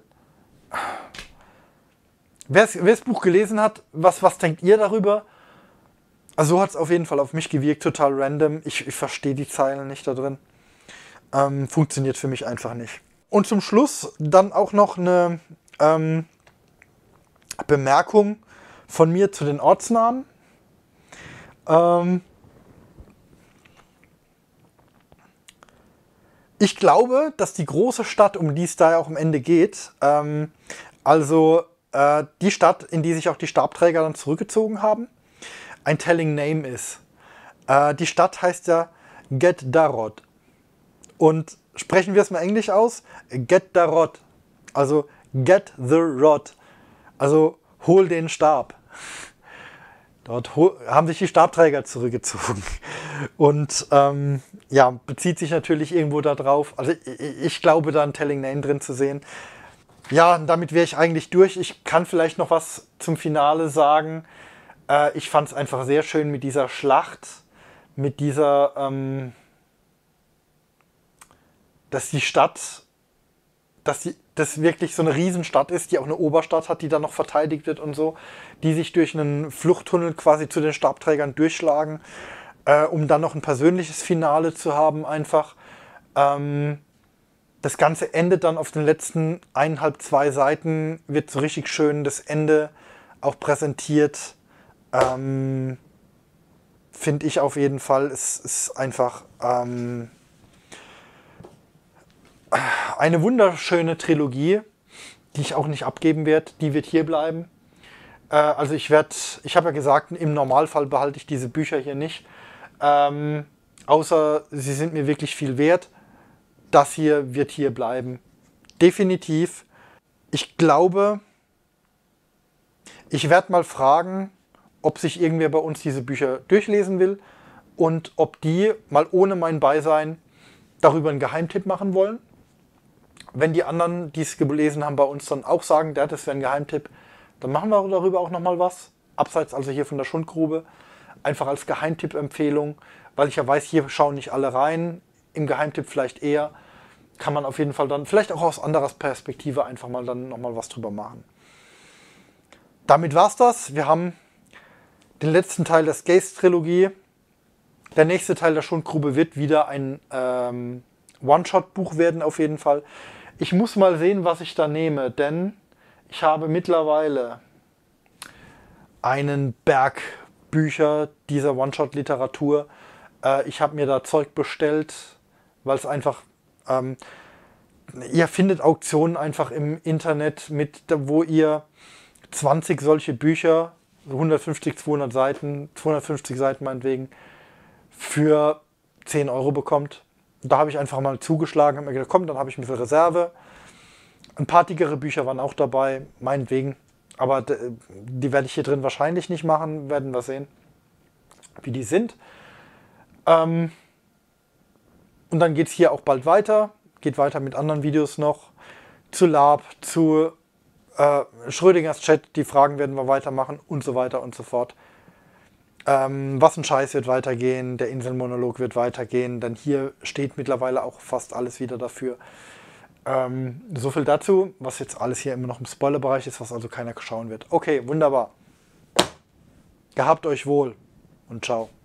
Wer das Buch gelesen hat, was denkt ihr darüber? Also so hat es auf jeden Fall auf mich gewirkt, total random. Ich verstehe die Zeilen nicht da drin. Funktioniert für mich einfach nicht. Und zum Schluss dann auch noch eine Bemerkung von mir zu den Ortsnamen. Ich glaube, dass die große Stadt, um die es da ja auch am Ende geht, die Stadt, in die sich auch die Stabträger dann zurückgezogen haben, ein Telling Name ist. Die Stadt heißt ja Get Darod. Und sprechen wir es mal englisch aus? Get Darod. Also Get the Rod. Also hol den Stab. Dort haben sich die Stabträger zurückgezogen. Und bezieht sich natürlich irgendwo darauf. Also ich glaube, da ein Telling Name drin zu sehen. Ja, damit wäre ich eigentlich durch. Ich kann vielleicht noch was zum Finale sagen. Ich fand es einfach sehr schön mit dieser Schlacht, mit dieser, dass die Stadt, das wirklich so eine Riesenstadt ist, die auch eine Oberstadt hat, die dann noch verteidigt wird und so, die sich durch einen Fluchttunnel quasi zu den Stabträgern durchschlagen, um dann noch ein persönliches Finale zu haben einfach. Das Ganze endet dann auf den letzten 1,5, 2 Seiten, wird so richtig schön das Ende auch präsentiert. Finde ich auf jeden Fall. Es ist einfach eine wunderschöne Trilogie, die ich auch nicht abgeben werde. Die wird hier bleiben. Also ich habe ja gesagt, im Normalfall behalte ich diese Bücher hier nicht. Außer sie sind mir wirklich viel wert. Das hier wird hier bleiben. Definitiv. Ich glaube, ich werde mal fragen, ob sich irgendwer bei uns diese Bücher durchlesen will und ob die mal ohne mein Beisein darüber einen Geheimtipp machen wollen. Wenn die anderen, die es gelesen haben, bei uns dann auch sagen, das wäre ein Geheimtipp, dann machen wir darüber auch nochmal was. Abseits also hier von der Schundgrube. Einfach als Geheimtipp-Empfehlung, weil ich ja weiß, hier schauen nicht alle rein. Im Geheimtipp vielleicht eher. Kann man auf jeden Fall dann, vielleicht auch aus anderer Perspektive, einfach mal dann nochmal was drüber machen. Damit war's das. Wir haben den letzten Teil der Skates-Trilogie. Der nächste Teil der Schundgrube wird wieder ein One-Shot-Buch werden auf jeden Fall. Ich muss mal sehen, was ich da nehme, denn ich habe mittlerweile einen Berg Bücher dieser One-Shot-Literatur. Ich habe mir da Zeug bestellt, weil es einfach... ihr findet Auktionen einfach im Internet, wo ihr 20 solche Bücher, 150, 200 Seiten, 250 Seiten meinetwegen, für 10 Euro bekommt. Da habe ich einfach mal zugeschlagen, habe mir gedacht, komm, dann habe ich mir für Reserve. Ein paar dickere Bücher waren auch dabei, meinetwegen. Aber die werde ich hier drin wahrscheinlich nicht machen, werden wir sehen, wie die sind. Und dann geht es hier auch bald weiter. Geht weiter mit anderen Videos noch. Zu Lab, zu Schrödingers Chat. Die Fragen werden wir weitermachen und so weiter und so fort. Was ein Scheiß wird weitergehen. Der Inselmonolog wird weitergehen. Denn hier steht mittlerweile auch fast alles wieder dafür. So viel dazu, was jetzt alles hier immer noch im Spoilerbereich ist, was also keiner schauen wird. Okay, wunderbar. Gehabt euch wohl und ciao.